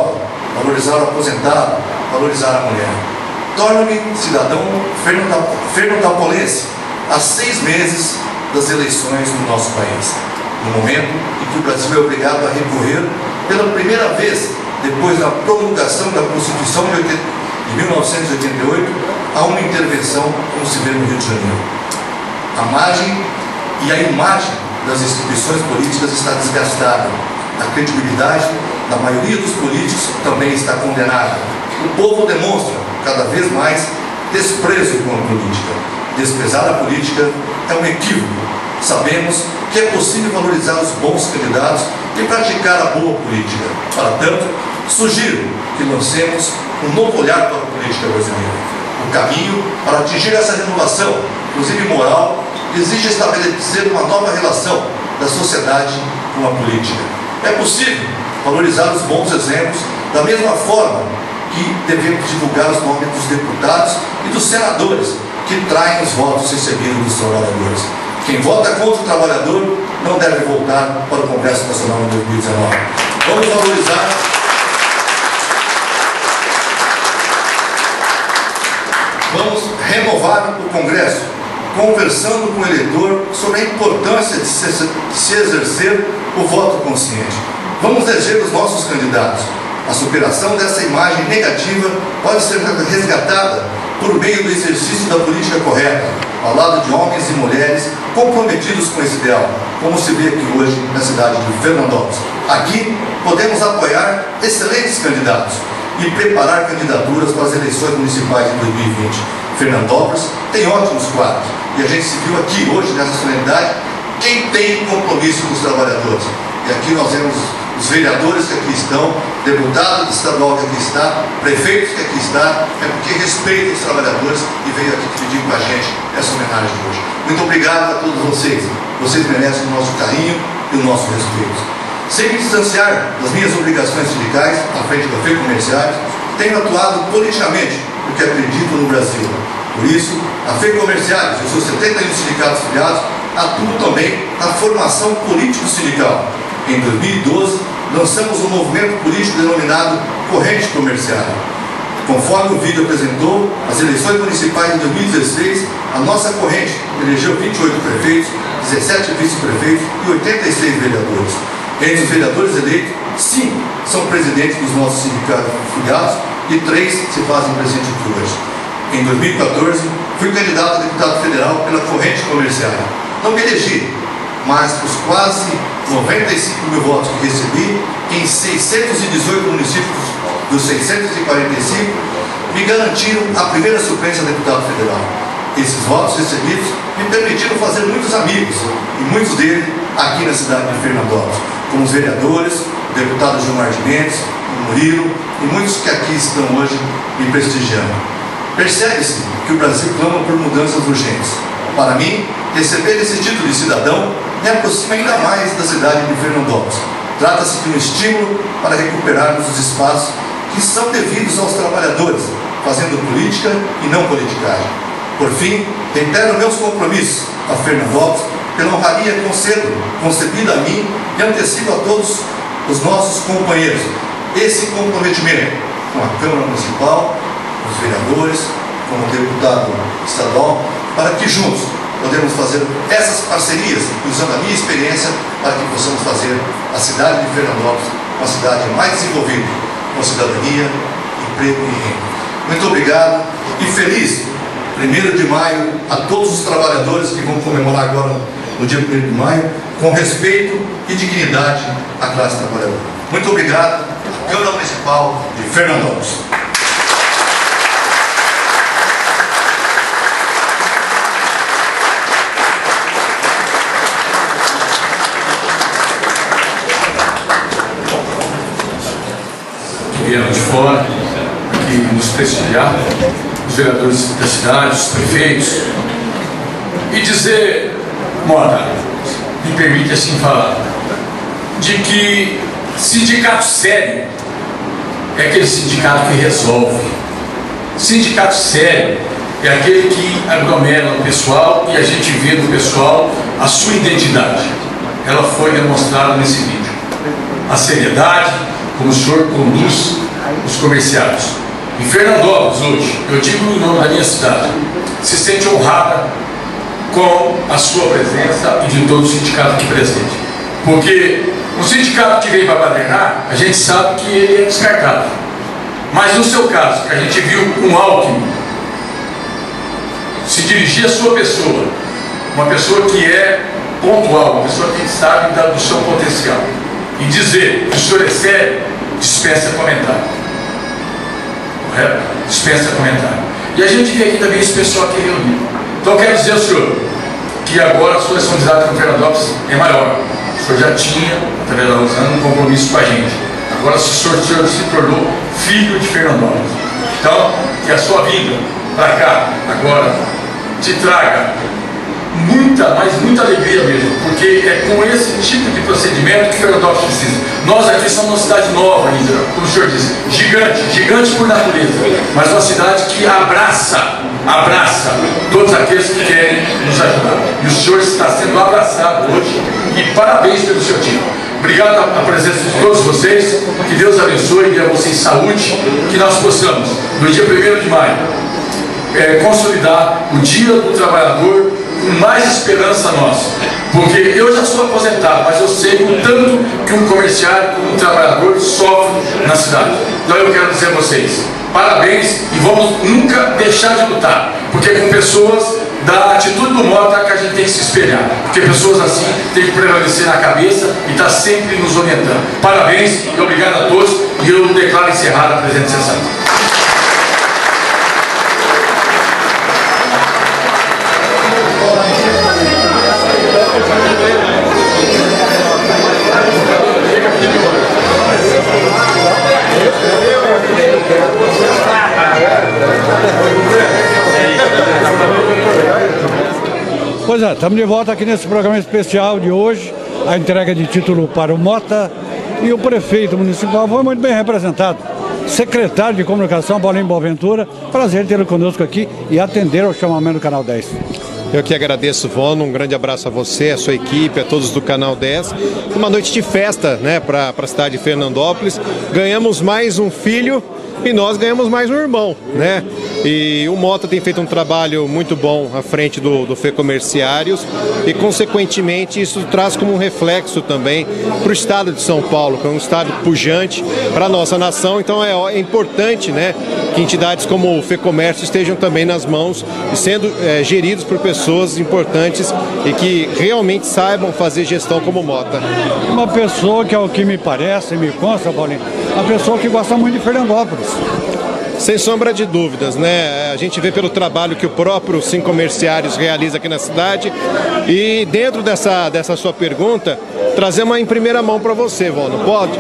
valorizar o aposentado, valorizar a mulher. Torno-me cidadão fernandopolense há seis meses das eleições no nosso país, no momento em que o Brasil é obrigado a recorrer pela primeira vez, depois da promulgação da Constituição de mil novecentos e oitenta e oito, a uma intervenção como se vê no Rio de Janeiro. A margem e a imagem das instituições políticas está desgastada. A credibilidade da maioria dos políticos também está condenada. O povo demonstra cada vez mais desprezo com a política. Desprezar a política é um equívoco. Sabemos que é possível valorizar os bons candidatos e praticar a boa política. Para tanto, sugiro que lancemos um novo olhar para a política brasileira. O caminho para atingir essa renovação, inclusive moral, exige estabelecer uma nova relação da sociedade com a política. É possível valorizar os bons exemplos da mesma forma que devemos divulgar os nomes dos deputados e dos senadores que traem os votos recebidos dos trabalhadores. Quem vota contra o trabalhador não deve voltar para o Congresso Nacional em dois mil e dezenove. Vamos valorizar Vamos renovar o Congresso, conversando com o eleitor sobre a importância de se, de se exercer o voto consciente. Vamos eleger os nossos candidatos. A superação dessa imagem negativa pode ser resgatada por meio do exercício da política correta, ao lado de homens e mulheres comprometidos com esse ideal, como se vê aqui hoje na cidade de Fernandópolis. Aqui podemos apoiar excelentes candidatos e preparar candidaturas para as eleições municipais de dois mil e vinte. Fernandópolis tem ótimos quadros e a gente se viu aqui hoje nessa solenidade quem tem compromisso com os trabalhadores. E aqui nós vemos os vereadores que aqui estão, deputado estadual que aqui está, prefeitos que aqui está, é porque respeitam os trabalhadores e veio aqui dividir com a gente essa homenagem de hoje. Muito obrigado a todos vocês. Vocês merecem o nosso carinho e o nosso respeito. Sem me distanciar das minhas obrigações sindicais, à frente da FEComérciales, tenho atuado politicamente, porque acredito no Brasil. Por isso, a FEComérciales e os seus setenta e um sindicatos filiados atuam também na formação político-sindical. Em dois mil e doze, lançamos um movimento político denominado Corrente Comerciária. Conforme o vídeo apresentou, as eleições municipais de dois mil e dezesseis, a nossa corrente elegeu vinte e oito prefeitos, dezessete vice-prefeitos e oitenta e seis vereadores. Entre os vereadores eleitos, cinco são presidentes dos nossos sindicatos filiados e três se fazem presente aqui hoje. Em dois mil e quatorze, fui candidato a deputado federal pela Corrente Comerciária. Não me elegi, mas os quase noventa e cinco mil votos que recebi em seiscentos e dezoito municípios dos seiscentos e quarenta e cinco me garantiram a primeira suplência a deputado federal. Esses votos recebidos me permitiram fazer muitos amigos, e muitos deles aqui na cidade de Fernandópolis, como os vereadores, o deputado Gilmar de Mendes, o Murilo e muitos que aqui estão hoje me prestigiando. Percebe-se que o Brasil clama por mudanças urgentes. Para mim, receber esse título de cidadão me aproxima ainda mais da cidade de Fernandópolis. Trata-se de um estímulo para recuperarmos os espaços que são devidos aos trabalhadores, fazendo política e não politicagem. Por fim, reitero meus compromissos a Fernandópolis pela honraria concedo, concebida a mim e antecipo a todos os nossos companheiros esse comprometimento com a Câmara Municipal, com os vereadores, com o deputado estadual, para que juntos podemos fazer essas parcerias, usando a minha experiência, para que possamos fazer a cidade de Fernandópolis uma cidade mais desenvolvida, com cidadania, emprego e renda. Muito obrigado e feliz primeiro de maio a todos os trabalhadores que vão comemorar agora no dia primeiro de maio, com respeito e dignidade à classe trabalhadora. Muito obrigado, Câmara Municipal de Fernandópolis. Vieram de fora aqui nos prestigiar, os vereadores da cidade, os prefeitos, e dizer, Mota, me permite assim falar, de que sindicato sério é aquele sindicato que resolve. Sindicato sério é aquele que aglomera o pessoal e a gente vê no pessoal a sua identidade. Ela foi demonstrada nesse vídeo. A seriedade, como o senhor conduz os comerciários. Em Fernandópolis, hoje, eu digo no nome da minha cidade, se sente honrada com a sua presença e de todo o sindicato aqui presente. Porque um sindicato que vem para badernar, a gente sabe que ele é descartável. Mas no seu caso, que a gente viu um Alckmin se dirigir à sua pessoa, uma pessoa que é pontual, uma pessoa que sabe do seu potencial, e dizer que o senhor é sério, dispensa comentário. Correto? Dispensa comentário. E a gente vê aqui também esse pessoal aqui reunido. Então eu quero dizer ao senhor que agora a sua responsabilidade com Fernandópolis é maior. O senhor já tinha, através da Rosana, um compromisso com a gente. Agora o senhor, o senhor se tornou filho de Fernandópolis. Então, que a sua vinda para cá, agora, te traga muita, mas muita alegria mesmo, porque é com esse tipo de procedimento que Fernandópolis precisa. Nós aqui somos uma cidade nova ainda, como o senhor disse, gigante, gigante por natureza, mas uma cidade que abraça, abraça todos aqueles que querem nos ajudar. E o senhor está sendo abraçado hoje, e parabéns pelo seu time. Obrigado a presença de todos vocês, que Deus abençoe e dê a vocês saúde, que nós possamos, no dia primeiro de maio, é, consolidar o Dia do Trabalhador com mais esperança nossa. Porque eu já sou aposentado, mas eu sei o tanto que um comerciário, um trabalhador sofre na cidade. Então eu quero dizer a vocês, parabéns, e vamos nunca deixar de lutar, porque é com pessoas da atitude do Mota que a gente tem que se espelhar, porque pessoas assim têm que prevalecer na cabeça e estar sempre nos orientando. Parabéns e obrigado a todos, e eu declaro encerrada a presente sessão. Pois é, estamos de volta aqui nesse programa especial de hoje, a entrega de título para o Mota, e o prefeito municipal foi muito bem representado. Secretário de Comunicação, Paulinho Boaventura, prazer tê-lo conosco aqui e atender ao chamamento do Canal dez. Eu que agradeço, Vono, um grande abraço a você, a sua equipe, a todos do Canal dez. Uma noite de festa, né, para a cidade de Fernandópolis. Ganhamos mais um filho e nós ganhamos mais um irmão, né? E o Mota tem feito um trabalho muito bom à frente do, do FEComerciários e, consequentemente, isso traz como um reflexo também para o estado de São Paulo, que é um estado pujante para a nossa nação. Então é, é importante, né, que entidades como o FEComércio estejam também nas mãos e sendo é, geridos por pessoas importantes e que realmente saibam fazer gestão como o Mota. Uma pessoa que, é o que me parece, me consta, Paulinho, uma pessoa que gosta muito de Fernandópolis. Sem sombra de dúvidas, né? A gente vê pelo trabalho que o próprio FEComerciários realiza aqui na cidade. E dentro dessa, dessa sua pergunta, trazer uma em primeira mão para você, Vono. Pode?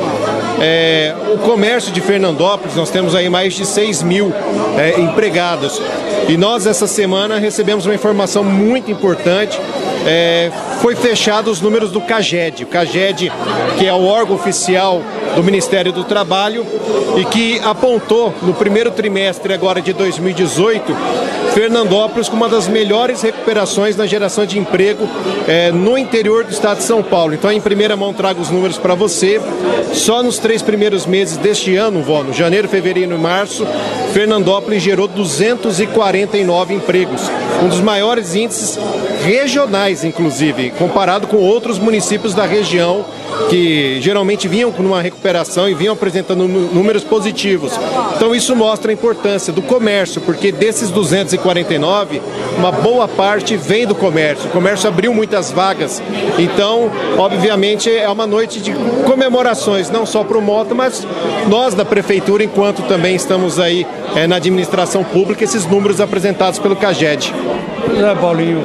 É, o comércio de Fernandópolis, nós temos aí mais de seis mil é, empregados. E nós, essa semana, recebemos uma informação muito importante. É, foi fechado os números do CAGED. O CAGED, que é o órgão oficial do Ministério do Trabalho e que apontou no primeiro trimestre agora de dois mil e dezoito Fernandópolis com uma das melhores recuperações na geração de emprego é, no interior do estado de São Paulo. Então, em primeira mão, trago os números para você. Só nos três primeiros meses deste ano, Vono, janeiro, fevereiro e março, Fernandópolis gerou duzentos e quarenta e nove empregos, um dos maiores índices regionais, inclusive, comparado com outros municípios da região que geralmente vinham com uma recuperação e vinham apresentando números positivos. Então isso mostra a importância do comércio, porque desses duzentos e quarenta e nove, uma boa parte vem do comércio. O comércio abriu muitas vagas, então, obviamente, é uma noite de comemorações, não só para o Mota, mas nós da Prefeitura, enquanto também estamos aí é, na administração pública, esses números apresentados pelo CAGED. Pois é, Paulinho,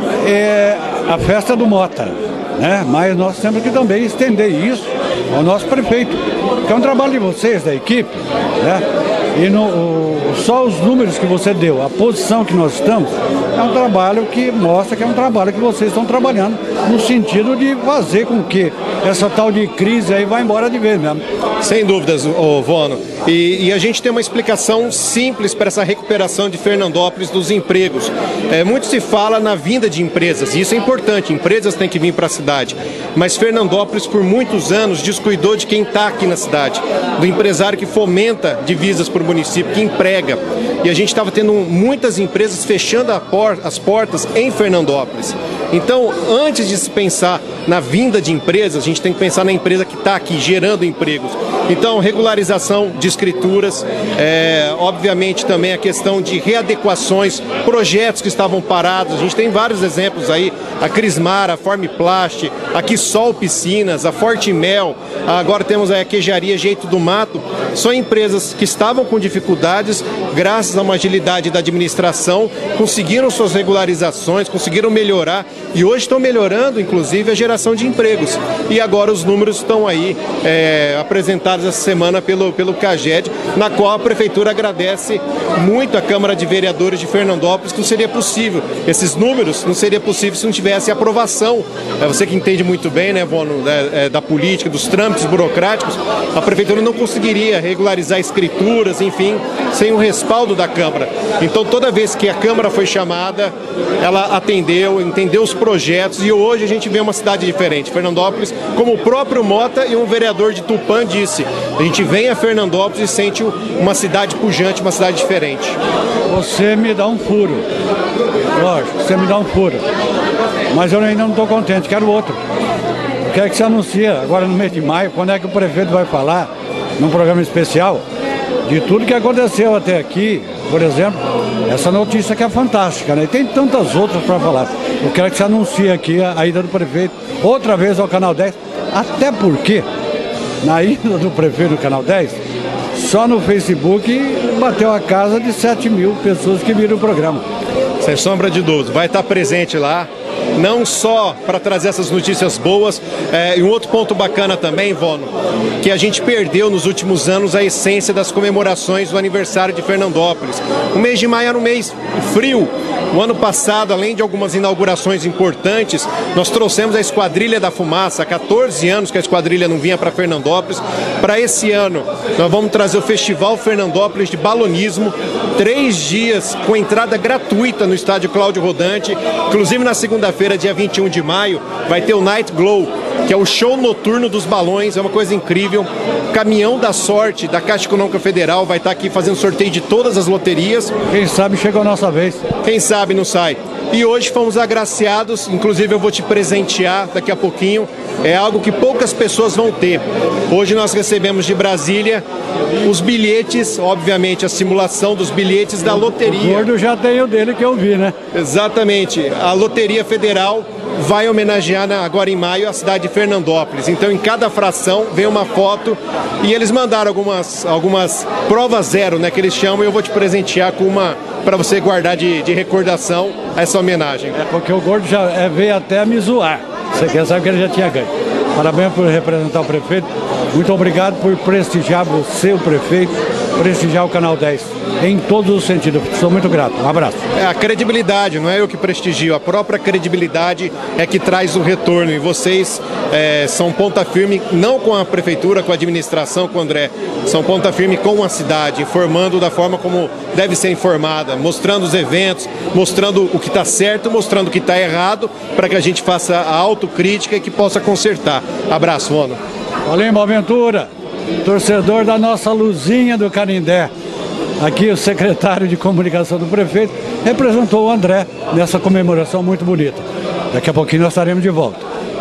é a festa do Mota, né? Mas nós temos que também estender isso ao nosso prefeito, que é um trabalho de vocês, da equipe, né? E no, o, só os números que você deu, a posição que nós estamos, é um trabalho que mostra que é um trabalho que vocês estão trabalhando no sentido de fazer com que essa tal de crise aí vai embora de vez mesmo. Sem dúvidas, ô, Vono. E, e a gente tem uma explicação simples para essa recuperação de Fernandópolis dos empregos. É, muito se fala na vinda de empresas, e isso é importante, empresas têm que vir para a cidade. Mas Fernandópolis, por muitos anos, descuidou de quem está aqui na cidade, do empresário que fomenta divisas para o município, que emprega. E a gente estava tendo muitas empresas fechando a por, as portas em Fernandópolis. Então, antes de se pensar na vinda de empresas, a gente tem que pensar na empresa que está aqui gerando empregos. Então, regularização de escrituras, é, obviamente também a questão de readequações, projetos que estavam parados. A gente tem vários exemplos aí, a Crismar, a Formplast, a Quisol Piscinas, a Fortimel, agora temos a Queijaria Jeito do Mato. São empresas que estavam com dificuldades, graças a uma agilidade da administração, conseguiram suas regularizações, conseguiram melhorar e hoje estão melhorando, inclusive, a geração de empregos. E agora os números estão aí é, apresentados essa semana pelo, pelo CAGED, na qual a Prefeitura agradece muito a Câmara de Vereadores de Fernandópolis, que não seria possível. Esses números não seria possível se não tivesse aprovação. É você que entende muito bem, né, Vono, é, é, da política, dos trâmites burocráticos, a Prefeitura não conseguiria regularizar escrituras, enfim, sem o respaldo da Câmara. Então, toda vez que a Câmara foi chamada, ela atendeu, entendeu os projetos e hoje a gente vê uma cidade diferente. Fernandópolis, como o próprio Mota e um vereador de Tupã disse, a gente vem a Fernandópolis e sente uma cidade pujante, uma cidade diferente. Você me dá um furo, lógico, você me dá um furo, mas eu ainda não estou contente, quero outro. Eu quero que você anuncie agora no mês de maio, quando é que o prefeito vai falar, num programa especial, de tudo que aconteceu até aqui. Por exemplo, essa notícia que é fantástica, né? E tem tantas outras para falar. Eu quero que você anuncie aqui a, a ida do prefeito outra vez ao Canal dez, até porque na ida do prefeito no Canal dez, só no Facebook bateu a casa de sete mil pessoas que viram o programa. Sem sombra de dúvida, vai estar presente lá, não só para trazer essas notícias boas, é, e um outro ponto bacana também, Vono, que a gente perdeu nos últimos anos a essência das comemorações do aniversário de Fernandópolis. O mês de maio era um mês frio. O ano passado, além de algumas inaugurações importantes, nós trouxemos a Esquadrilha da Fumaça, há quatorze anos que a Esquadrilha não vinha para Fernandópolis. Para esse ano, nós vamos trazer o Festival Fernandópolis de Balonismo, três dias com entrada gratuita no estádio Cláudio Rodante. Inclusive na segunda-feira, dia vinte e um de maio, vai ter o Night Glow, que é o show noturno dos balões, é uma coisa incrível. Caminhão da Sorte, da Caixa Econômica Federal, vai estar aqui fazendo sorteio de todas as loterias. Quem sabe chegou a nossa vez. Quem sabe não sai. E hoje fomos agraciados, inclusive eu vou te presentear daqui a pouquinho, é algo que poucas pessoas vão ter. Hoje nós recebemos de Brasília os bilhetes, obviamente a simulação dos bilhetes da loteria. O gordo já tem o dele que eu vi, né? Exatamente. A Loteria Federal vai homenagear agora em maio a cidade de Fernandópolis. Então em cada fração vem uma foto e eles mandaram algumas, algumas provas zero, né, que eles chamam, e eu vou te presentear com uma para você guardar de, de recordação essa homenagem. É porque o gordo já é, veio até me zoar. Você quer saber que ele já tinha ganho. Parabéns por representar o prefeito. Muito obrigado por prestigiar você, o prefeito, prestigiar o Canal dez. Em todos os sentidos. Sou muito grato. Um abraço. É a credibilidade, não é eu que prestigio. A própria credibilidade é que traz o retorno. E vocês é, são ponta firme, não com a prefeitura, com a administração, com o André. São ponta firme com a cidade, informando da forma como deve ser informada, mostrando os eventos, mostrando o que está certo, mostrando o que está errado, para que a gente faça a autocrítica e que possa consertar. Abraço, Vono. Valeu, Boaventura, torcedor da nossa luzinha do Canindé. Aqui o secretário de comunicação do prefeito representou o André nessa comemoração muito bonita. Daqui a pouquinho nós estaremos de volta.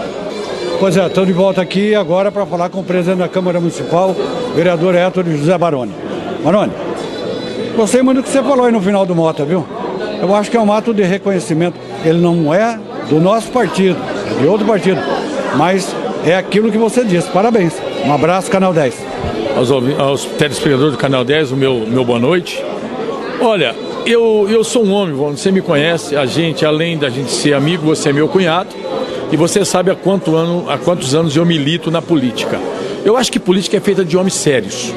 Pois é, estou de volta aqui agora para falar com o presidente da Câmara Municipal, vereador Héctor José Baroni. Baroni, gostei muito do que você falou aí no final do Mota, viu? Eu acho que é um ato de reconhecimento. Ele não é do nosso partido, é de outro partido, mas é aquilo que você disse. Parabéns. Um abraço, Canal dez. Aos, aos telespectadores do Canal dez, o meu, meu boa noite. Olha, eu, eu sou um homem, você me conhece, a gente, além da gente ser amigo, você é meu cunhado, e você sabe há, quanto ano, há quantos anos eu milito na política. Eu acho que política é feita de homens sérios.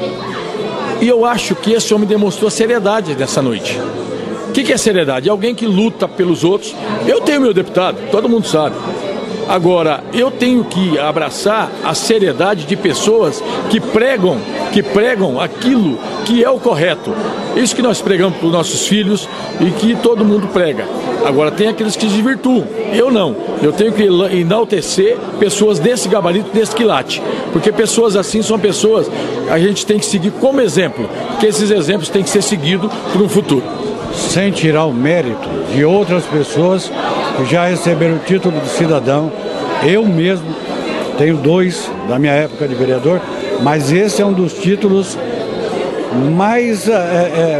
E eu acho que esse homem demonstrou seriedade nessa noite. O que, que é seriedade? É alguém que luta pelos outros. Eu tenho meu deputado, todo mundo sabe. Agora, eu tenho que abraçar a seriedade de pessoas que pregam, que pregam aquilo que é o correto. Isso que nós pregamos para os nossos filhos e que todo mundo prega. Agora, tem aqueles que se desvirtuam. Eu não. Eu tenho que enaltecer pessoas desse gabarito, desse quilate. Porque pessoas assim são pessoas que a gente tem que seguir como exemplo. Porque esses exemplos têm que ser seguidos para um futuro. Sem tirar o mérito de outras pessoas que já receberam o título de cidadão. Eu mesmo tenho dois da minha época de vereador, mas esse é um dos títulos mais é, é,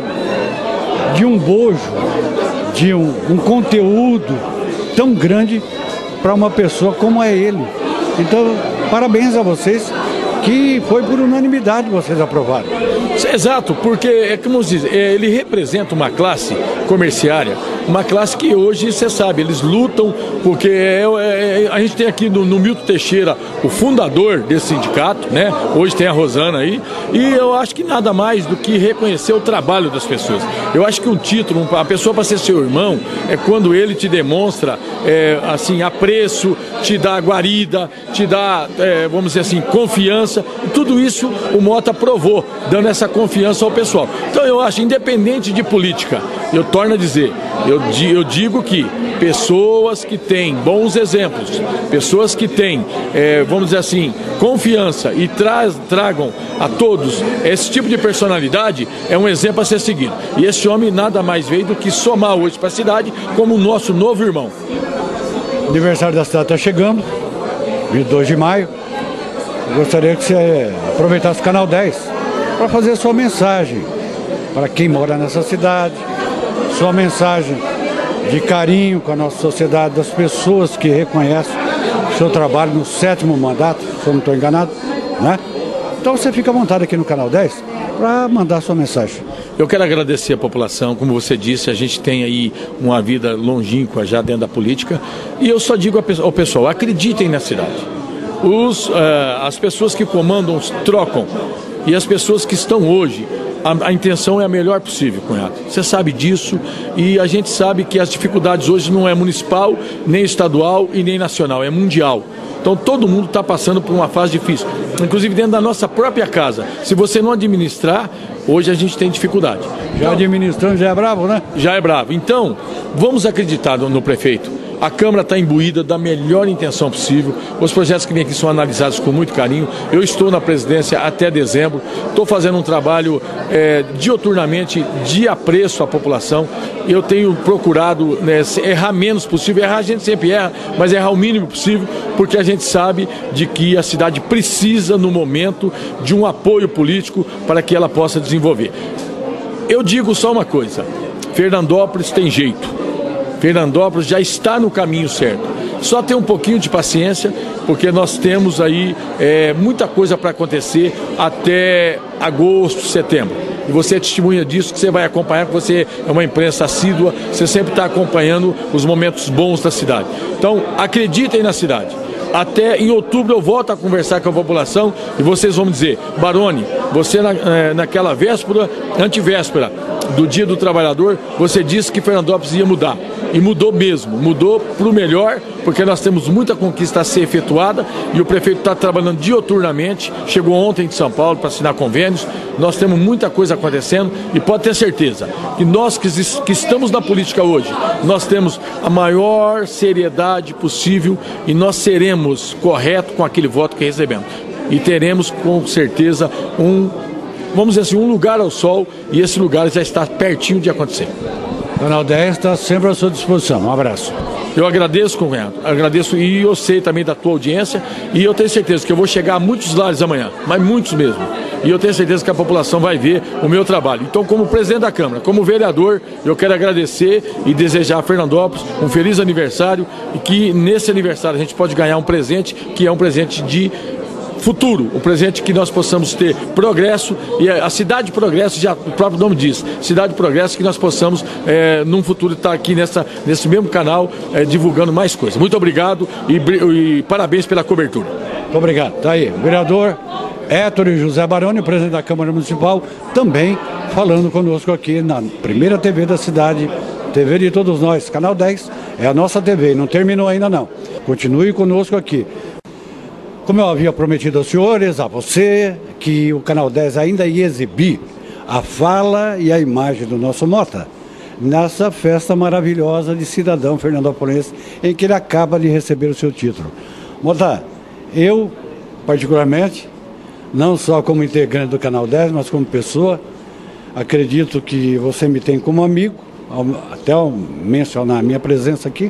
de um bojo, de um, um conteúdo tão grande para uma pessoa como é ele. Então, parabéns a vocês, que foi por unanimidade vocês aprovaram. Exato, porque, é como diz, ele representa uma classe comerciária, uma classe que hoje, você sabe, eles lutam, porque é, é, a gente tem aqui no, no Milton Teixeira, o fundador desse sindicato, né? Hoje tem a Rosana aí, e eu acho que nada mais do que reconhecer o trabalho das pessoas. Eu acho que um título, a pessoa para ser seu irmão, é quando ele te demonstra, é, assim, apreço, te dá guarida, te dá, é, vamos dizer assim, confiança, e tudo isso o Mota provou, dando essa confiança ao pessoal. Então eu acho, independente de política, eu torno a dizer, eu, eu digo que pessoas que têm bons exemplos, pessoas que têm, é, vamos dizer assim, confiança e tra tragam a todos esse tipo de personalidade, é um exemplo a ser seguido. E esse homem nada mais veio do que somar hoje para a cidade como o nosso novo irmão. O aniversário da cidade está chegando, vinte e dois de maio. Eu gostaria que você aproveitasse o Canal dez para fazer a sua mensagem para quem mora nessa cidade, sua mensagem de carinho com a nossa sociedade, das pessoas que reconhecem o seu trabalho no sétimo mandato, se eu não estou enganado, né? Então você fica à vontade aqui no Canal dez para mandar a sua mensagem. Eu quero agradecer a população, como você disse, a gente tem aí uma vida longínqua já dentro da política, e eu só digo ao pessoal, acreditem na cidade. Os, uh, as pessoas que comandam trocam, e as pessoas que estão hoje, a, a intenção é a melhor possível, cunhado. Você sabe disso, e a gente sabe que as dificuldades hoje não é municipal, nem estadual e nem nacional, é mundial. Então todo mundo está passando por uma fase difícil, inclusive dentro da nossa própria casa. Se você não administrar, hoje a gente tem dificuldade. Já então, administrando já é bravo, né? Já é bravo. Então, vamos acreditar no, no prefeito. A Câmara está imbuída da melhor intenção possível. Os projetos que vêm aqui são analisados com muito carinho. Eu estou na presidência até dezembro. Estou fazendo um trabalho é, dioturnamente de apreço à população. Eu tenho procurado, né, errar menos possível. Errar a gente sempre erra, mas errar o mínimo possível, porque a gente sabe de que a cidade precisa, no momento, de um apoio político para que ela possa desenvolver. Eu digo só uma coisa, Fernandópolis tem jeito. Fernandópolis já está no caminho certo. Só ter um pouquinho de paciência, porque nós temos aí é, muita coisa para acontecer até agosto, setembro. E você é testemunha disso, que você vai acompanhar, porque você é uma imprensa assídua, você sempre está acompanhando os momentos bons da cidade. Então, acreditem na cidade. Até em outubro eu volto a conversar com a população e vocês vão me dizer, Baroni, você na, naquela véspera, antivéspera do Dia do Trabalhador, você disse que Fernandópolis ia mudar. E mudou mesmo, mudou para o melhor, porque nós temos muita conquista a ser efetuada e o prefeito está trabalhando dioturnamente, chegou ontem de São Paulo para assinar convênios, nós temos muita coisa acontecendo e pode ter certeza que nós que, que estamos na política hoje, nós temos a maior seriedade possível e nós seremos corretos com aquele voto que recebemos. E teremos com certeza um, vamos dizer assim, um lugar ao sol, e esse lugar já está pertinho de acontecer. Canal dez está sempre à sua disposição. Um abraço. Eu agradeço, cunhado. Agradeço, e eu sei também da tua audiência, e eu tenho certeza que eu vou chegar a muitos lares amanhã, mas muitos mesmo. E eu tenho certeza que a população vai ver o meu trabalho. Então, como presidente da Câmara, como vereador, eu quero agradecer e desejar a Fernandópolis um feliz aniversário, e que nesse aniversário a gente pode ganhar um presente, que é um presente de futuro, um presente que nós possamos ter progresso, e a cidade de progresso, já o próprio nome diz, cidade de progresso, que nós possamos, é, num futuro, estar aqui nessa, nesse mesmo canal, é, divulgando mais coisas. Muito obrigado e, e parabéns pela cobertura. Muito obrigado. Tá aí, o vereador Héctor José Baroni, presidente da Câmara Municipal, também falando conosco aqui na primeira T V da cidade, T V de todos nós, Canal dez. É a nossa T V, não terminou ainda não. Continue conosco aqui. Como eu havia prometido aos senhores, a você, que o Canal dez ainda ia exibir a fala e a imagem do nosso Mota nessa festa maravilhosa de cidadão fernandopolense em que ele acaba de receber o seu título. Mota, eu, particularmente, não só como integrante do Canal dez, mas como pessoa, acredito que você me tem como amigo, até ao mencionar a minha presença aqui.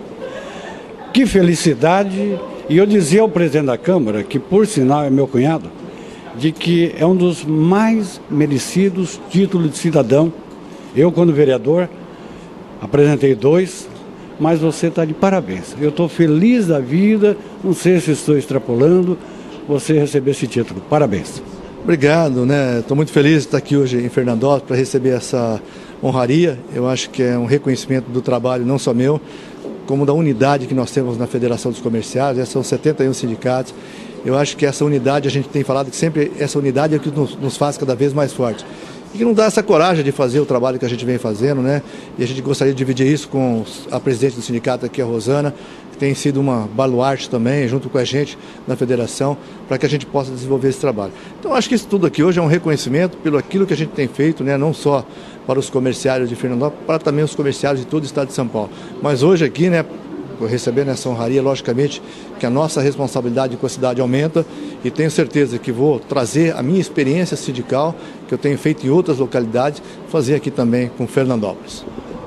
Que felicidade! E eu dizia ao presidente da Câmara, que por sinal é meu cunhado, de que é um dos mais merecidos títulos de cidadão. Eu, quando vereador, apresentei dois, mas você está de parabéns. Eu estou feliz da vida, não sei se estou extrapolando, você receber esse título. Parabéns. Obrigado, né? Estou muito feliz de estar aqui hoje em Fernandópolis para receber essa honraria. Eu acho que é um reconhecimento do trabalho, não só meu, como da unidade que nós temos na Federação dos Comerciários. São setenta e um sindicatos. Eu acho que essa unidade, a gente tem falado que sempre essa unidade é o que nos, nos faz cada vez mais fortes. E que não dá essa coragem de fazer o trabalho que a gente vem fazendo, né? E a gente gostaria de dividir isso com a presidente do sindicato aqui, a Rosana, que tem sido uma baluarte também, junto com a gente na federação, para que a gente possa desenvolver esse trabalho. Então, acho que isso tudo aqui hoje é um reconhecimento pelo aquilo que a gente tem feito, né? Não só para os comerciários de Fernandópolis, para também os comerciários de todo o estado de São Paulo. Mas hoje aqui, né, recebendo essa honraria, logicamente que a nossa responsabilidade com a cidade aumenta e tenho certeza que vou trazer a minha experiência sindical, que eu tenho feito em outras localidades, fazer aqui também com Fernandópolis.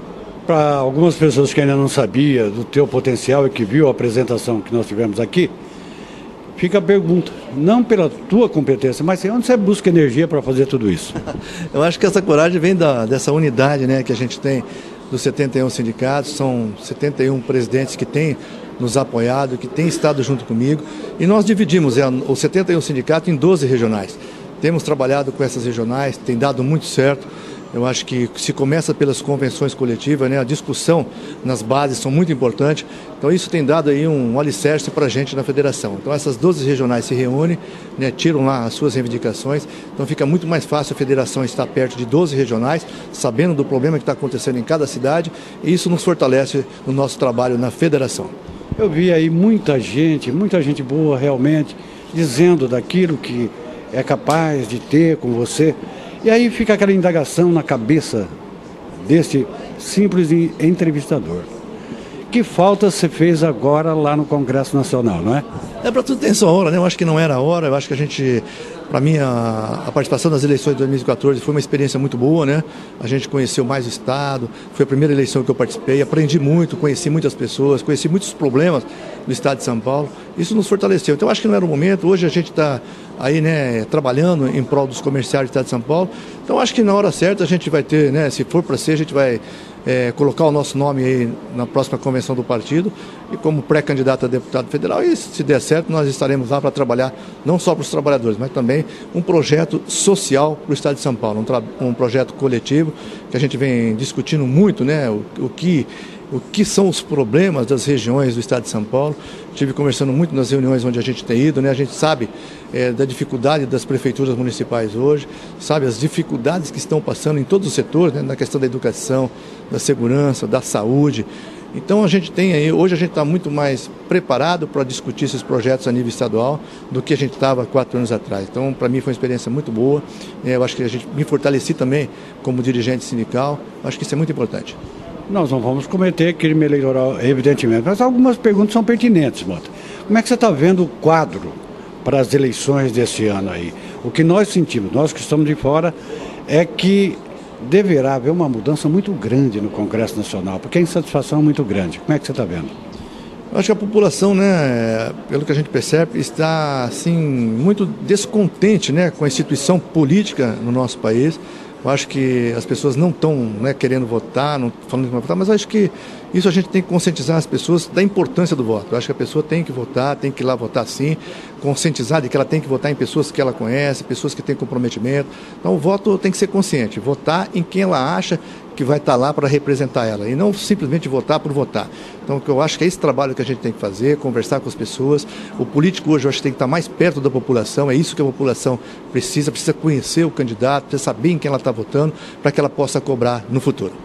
Para algumas pessoas que ainda não sabiam do teu potencial e que viu a apresentação que nós tivemos aqui, fica a pergunta, não pela tua competência, mas onde você busca energia para fazer tudo isso? Eu acho que essa coragem vem da, dessa unidade, né, que a gente tem dos setenta e um sindicatos, são setenta e um presidentes que têm nos apoiado, que têm estado junto comigo, e nós dividimos é, os setenta e um sindicatos em doze regionais. Temos trabalhado com essas regionais, tem dado muito certo. Eu acho que se começa pelas convenções coletivas, né, a discussão nas bases são muito importantes. Então isso tem dado aí um alicerce para a gente na federação. Então essas doze regionais se reúnem, né, tiram lá as suas reivindicações. Então fica muito mais fácil a federação estar perto de doze regionais, sabendo do problema que está acontecendo em cada cidade. E isso nos fortalece no nosso trabalho na federação. Eu vi aí muita gente, muita gente boa realmente, dizendo daquilo que é capaz de ter com você. E aí fica aquela indagação na cabeça deste simples entrevistador. Que falta você fez agora lá no Congresso Nacional, não é? É, para tudo tem sua hora, né? Eu acho que não era a hora, eu acho que a gente, para mim, a, a participação das eleições de dois mil e quatorze foi uma experiência muito boa, né? A gente conheceu mais o Estado, foi a primeira eleição que eu participei, aprendi muito, conheci muitas pessoas, conheci muitos problemas do Estado de São Paulo, isso nos fortaleceu. Então, eu acho que não era o momento, hoje a gente está aí, né, trabalhando em prol dos comerciários do Estado de São Paulo, então acho que na hora certa a gente vai ter, né, se for para ser, a gente vai é, colocar o nosso nome aí na próxima convenção do partido e como pré-candidato a deputado federal, e se der certo nós estaremos lá para trabalhar não só para os trabalhadores, mas também um projeto social para o Estado de São Paulo, um, um projeto coletivo que a gente vem discutindo muito, né, o, o que o que são os problemas das regiões do Estado de São Paulo. Estive conversando muito nas reuniões onde a gente tem ido, né? A gente sabe é, da dificuldade das prefeituras municipais hoje, sabe as dificuldades que estão passando em todos os setores, né? Na questão da educação, da segurança, da saúde. Então a gente tem aí, hoje a gente está muito mais preparado para discutir esses projetos a nível estadual do que a gente estava quatro anos atrás. Então, para mim foi uma experiência muito boa. É, eu acho que a gente me fortaleci também como dirigente sindical. Acho que isso é muito importante. Nós não vamos cometer crime eleitoral, evidentemente, mas algumas perguntas são pertinentes, Mota. Como é que você está vendo o quadro para as eleições desse ano aí? O que nós sentimos, nós que estamos de fora, é que deverá haver uma mudança muito grande no Congresso Nacional, porque a insatisfação é muito grande. Como é que você está vendo? Eu acho que a população, né, pelo que a gente percebe, está assim, muito descontente, né, com a instituição política no nosso país. Eu acho que as pessoas não estão, né, querendo votar, não falando que vão votar, mas acho que isso a gente tem que conscientizar as pessoas da importância do voto. Eu acho que a pessoa tem que votar, tem que ir lá votar sim, conscientizar de que ela tem que votar em pessoas que ela conhece, pessoas que têm comprometimento. Então o voto tem que ser consciente, votar em quem ela acha que vai estar lá para representar ela, e não simplesmente votar por votar. Então eu acho que é esse trabalho que a gente tem que fazer, conversar com as pessoas. O político hoje eu acho que tem que estar mais perto da população, é isso que a população precisa, precisa conhecer o candidato, precisa saber em quem ela está votando, para que ela possa cobrar no futuro.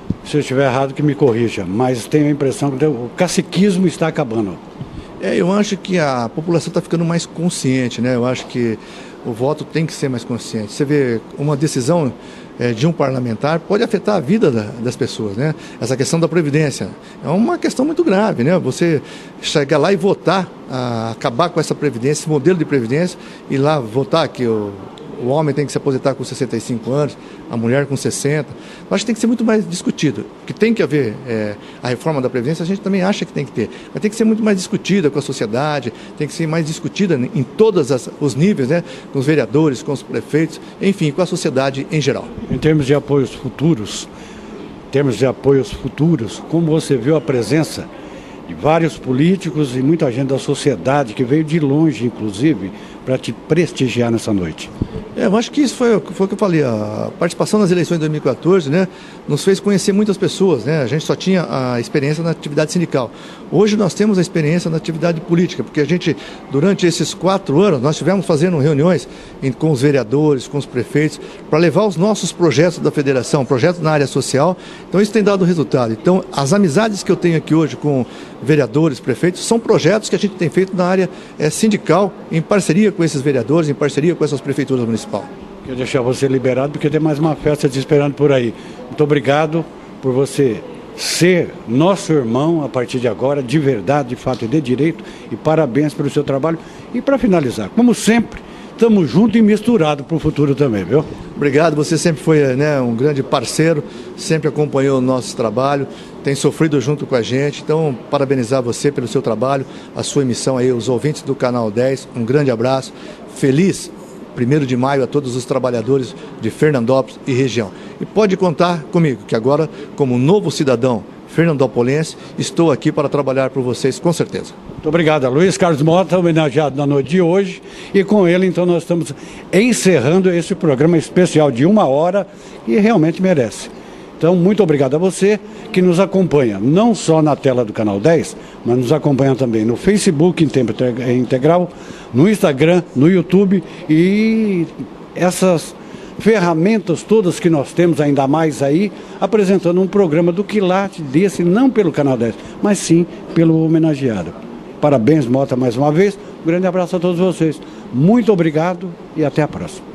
Se eu estiver errado, que me corrija, mas tenho a impressão que o caciquismo está acabando. É, eu acho que a população está ficando mais consciente, né? Eu acho que o voto tem que ser mais consciente. Você vê uma decisão é, de um parlamentar pode afetar a vida da, das pessoas, né? Essa questão da Previdência é uma questão muito grave, né? Você chegar lá e votar, a, acabar com essa Previdência, esse modelo de Previdência, e lá votar que o, o homem tem que se aposentar com sessenta e cinco anos, a mulher com sessenta. Eu acho que tem que ser muito mais discutido. Que tem que haver é, a reforma da Previdência, a gente também acha que tem que ter. Mas tem que ser muito mais discutida com a sociedade, tem que ser mais discutida em todos as, os níveis, né? Com os vereadores, com os prefeitos, enfim, com a sociedade em geral. Em termos de apoios futuros, em termos de apoios futuros, como você viu a presença de vários políticos e muita gente da sociedade que veio de longe, inclusive, para te prestigiar nessa noite? É, eu acho que isso foi, foi o que eu falei, a participação nas eleições de dois mil e quatorze, né, nos fez conhecer muitas pessoas, né, a gente só tinha a experiência na atividade sindical. Hoje nós temos a experiência na atividade política, porque a gente, durante esses quatro anos, nós tivemos fazendo reuniões em, com os vereadores, com os prefeitos, para levar os nossos projetos da federação, projetos na área social, então isso tem dado resultado. Então, as amizades que eu tenho aqui hoje com vereadores, prefeitos, são projetos que a gente tem feito na área é, sindical, em parceria com esses vereadores, em parceria com essas prefeituras municipais. Quero deixar você liberado, porque tem mais uma festa te esperando por aí. Muito obrigado por você ser nosso irmão a partir de agora, de verdade, de fato e de direito, e parabéns pelo seu trabalho. E para finalizar, como sempre, estamos juntos e misturados para o futuro também, viu? Obrigado, você sempre foi, né, um grande parceiro, sempre acompanhou o nosso trabalho, tem sofrido junto com a gente, então parabenizar você pelo seu trabalho, a sua emissão aí, os ouvintes do Canal dez, um grande abraço, feliz primeiro de maio a todos os trabalhadores de Fernandópolis e região. E pode contar comigo, que agora, como novo cidadão fernandopolense, estou aqui para trabalhar por vocês, com certeza. Muito obrigado. Luiz Carlos Mota, homenageado na noite de hoje, e com ele, então, nós estamos encerrando esse programa especial de uma hora, que realmente merece. Então, muito obrigado a você que nos acompanha, não só na tela do Canal dez, mas nos acompanha também no Facebook em tempo integral, no Instagram, no YouTube, e essas ferramentas todas que nós temos, ainda mais aí, apresentando um programa do quilate desse, não pelo Canal dez, mas sim pelo homenageado. Parabéns, Mota, mais uma vez. Um grande abraço a todos vocês. Muito obrigado e até a próxima.